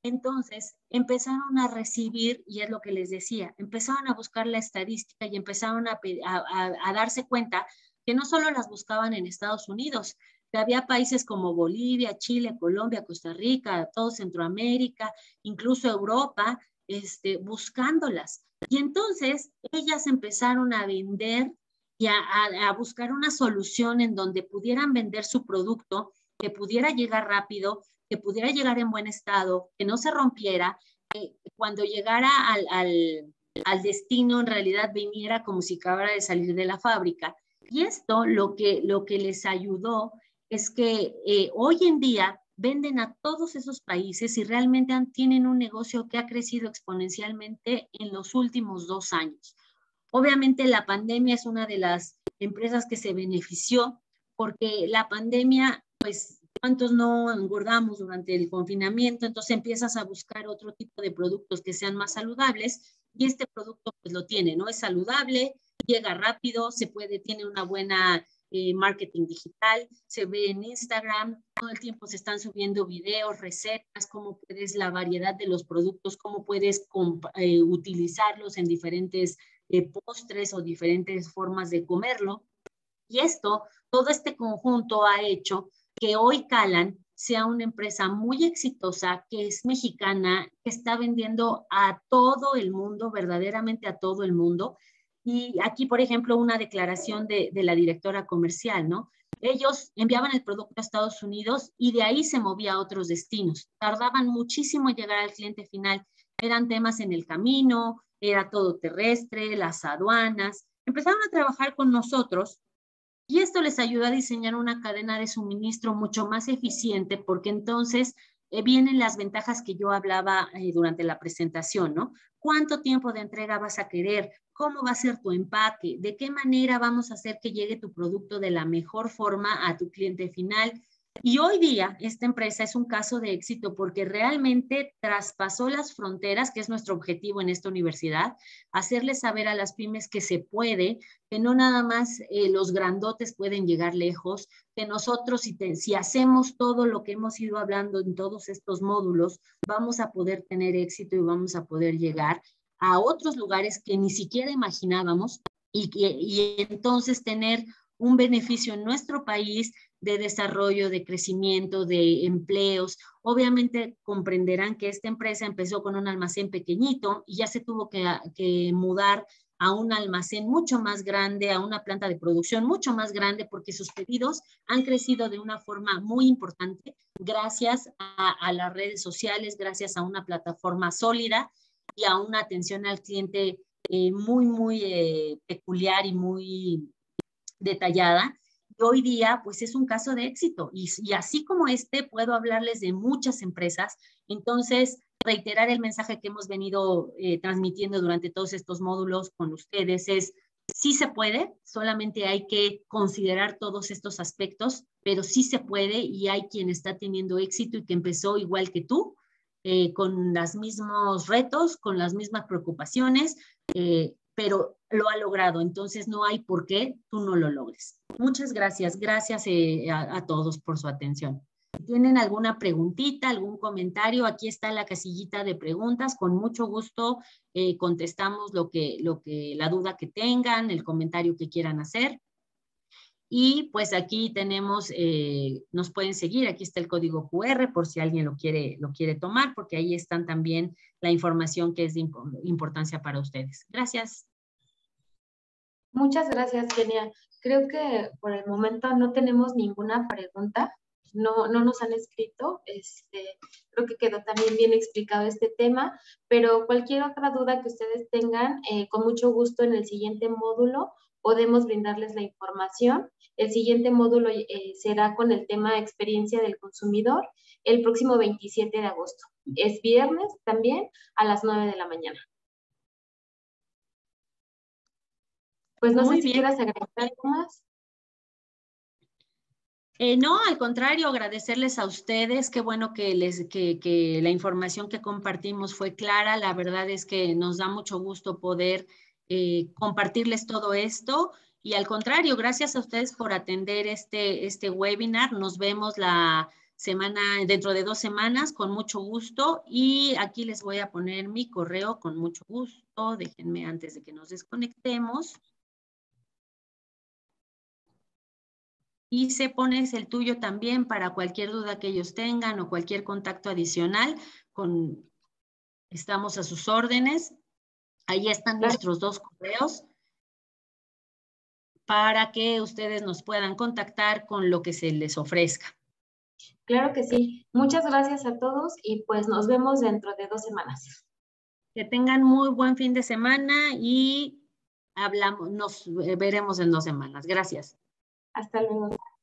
Entonces empezaron a recibir, y es lo que les decía, empezaron a buscar la estadística y empezaron a, a, a darse cuenta que no solo las buscaban en Estados Unidos, que había países como Bolivia, Chile, Colombia, Costa Rica, todo Centroamérica, incluso Europa, este, buscándolas. Y entonces ellas empezaron a vender y a, a, a buscar una solución en donde pudieran vender su producto, que pudiera llegar rápido, que pudiera llegar en buen estado, que no se rompiera, que cuando llegara al, al, al destino en realidad viniera como si acabara de salir de la fábrica. Y esto lo que, lo que les ayudó es que eh, hoy en día venden a todos esos países y realmente han, tienen un negocio que ha crecido exponencialmente en los últimos dos años. Obviamente la pandemia es una de las empresas que se benefició porque la pandemia, pues, ¿cuántos no engordamos durante el confinamiento? Entonces empiezas a buscar otro tipo de productos que sean más saludables y este producto pues lo tiene, ¿no? Es saludable, llega rápido, se puede, tiene una buena eh, marketing digital, se ve en Instagram, todo el tiempo se están subiendo videos, recetas, cómo puedes, la variedad de los productos, cómo puedes eh, utilizarlos en diferentes eh, postres o diferentes formas de comerlo. Y esto, todo este conjunto ha hecho que hoy Calan sea una empresa muy exitosa, que es mexicana, que está vendiendo a todo el mundo, verdaderamente a todo el mundo. Y aquí, por ejemplo, una declaración de, de la directora comercial, ¿no? Ellos enviaban el producto a Estados Unidos y de ahí se movía a otros destinos. Tardaban muchísimo en llegar al cliente final. Eran temas en el camino, era todo terrestre, las aduanas. Empezaron a trabajar con nosotros y esto les ayuda a diseñar una cadena de suministro mucho más eficiente porque entonces eh, vienen las ventajas que yo hablaba eh, durante la presentación, ¿no? ¿Cuánto tiempo de entrega vas a querer? ¿Cómo va a ser tu empaque? ¿De qué manera vamos a hacer que llegue tu producto de la mejor forma a tu cliente final? Y hoy día esta empresa es un caso de éxito porque realmente traspasó las fronteras, que es nuestro objetivo en esta universidad, hacerles saber a las pymes que se puede, que no nada más eh, los grandotes pueden llegar lejos, que nosotros si, te, si hacemos todo lo que hemos ido hablando en todos estos módulos, vamos a poder tener éxito y vamos a poder llegar a otros lugares que ni siquiera imaginábamos y, que, y entonces tener un beneficio en nuestro país de desarrollo, de crecimiento, de empleos. Obviamente comprenderán que esta empresa empezó con un almacén pequeñito y ya se tuvo que, que mudar a un almacén mucho más grande, a una planta de producción mucho más grande, porque sus pedidos han crecido de una forma muy importante gracias a, a las redes sociales, gracias a una plataforma sólida y a una atención al cliente eh, muy, muy eh, peculiar y muy detallada. Y hoy día, pues es un caso de éxito. Y, y así como este, puedo hablarles de muchas empresas. Entonces, reiterar el mensaje que hemos venido eh, transmitiendo durante todos estos módulos con ustedes es, sí se puede, solamente hay que considerar todos estos aspectos, pero sí se puede y hay quien está teniendo éxito y que empezó igual que tú, eh, con los mismos retos, con las mismas preocupaciones, eh, pero lo ha logrado. Entonces no hay por qué tú no lo logres. Muchas gracias. Gracias eh, a, a todos por su atención. Si tienen alguna preguntita, algún comentario, aquí está la casillita de preguntas. Con mucho gusto eh, contestamos lo que, lo que, la duda que tengan, el comentario que quieran hacer. Y pues aquí tenemos, eh, nos pueden seguir, aquí está el código cu erre por si alguien lo quiere, lo quiere tomar, porque ahí están también la información que es de imp importancia para ustedes. Gracias. Muchas gracias, Kenia. Creo que por el momento no tenemos ninguna pregunta, no, no nos han escrito, este, creo que quedó también bien explicado este tema, pero cualquier otra duda que ustedes tengan, eh, con mucho gusto en el siguiente módulo podemos brindarles la información. El siguiente módulo eh, será con el tema experiencia del consumidor el próximo veintisiete de agosto. Es viernes también a las nueve de la mañana. Pues no Muy sé si bien. quieras agregar algo más. Eh, no, al contrario, agradecerles a ustedes. Qué bueno que, les, que, que la información que compartimos fue clara. La verdad es que nos da mucho gusto poder eh, compartirles todo esto. Y al contrario, gracias a ustedes por atender este, este webinar. Nos vemos la, semana, dentro de dos semanas, con mucho gusto. Y aquí les voy a poner mi correo con mucho gusto. Déjenme antes de que nos desconectemos. Y se pones el tuyo también para cualquier duda que ellos tengan o cualquier contacto adicional. Con, estamos a sus órdenes. Ahí están Claro. nuestros dos correos para que ustedes nos puedan contactar con lo que se les ofrezca. Claro que sí. Muchas gracias a todos y pues nos vemos dentro de dos semanas. Que tengan muy buen fin de semana y hablamos, nos veremos en dos semanas. Gracias. Hasta luego.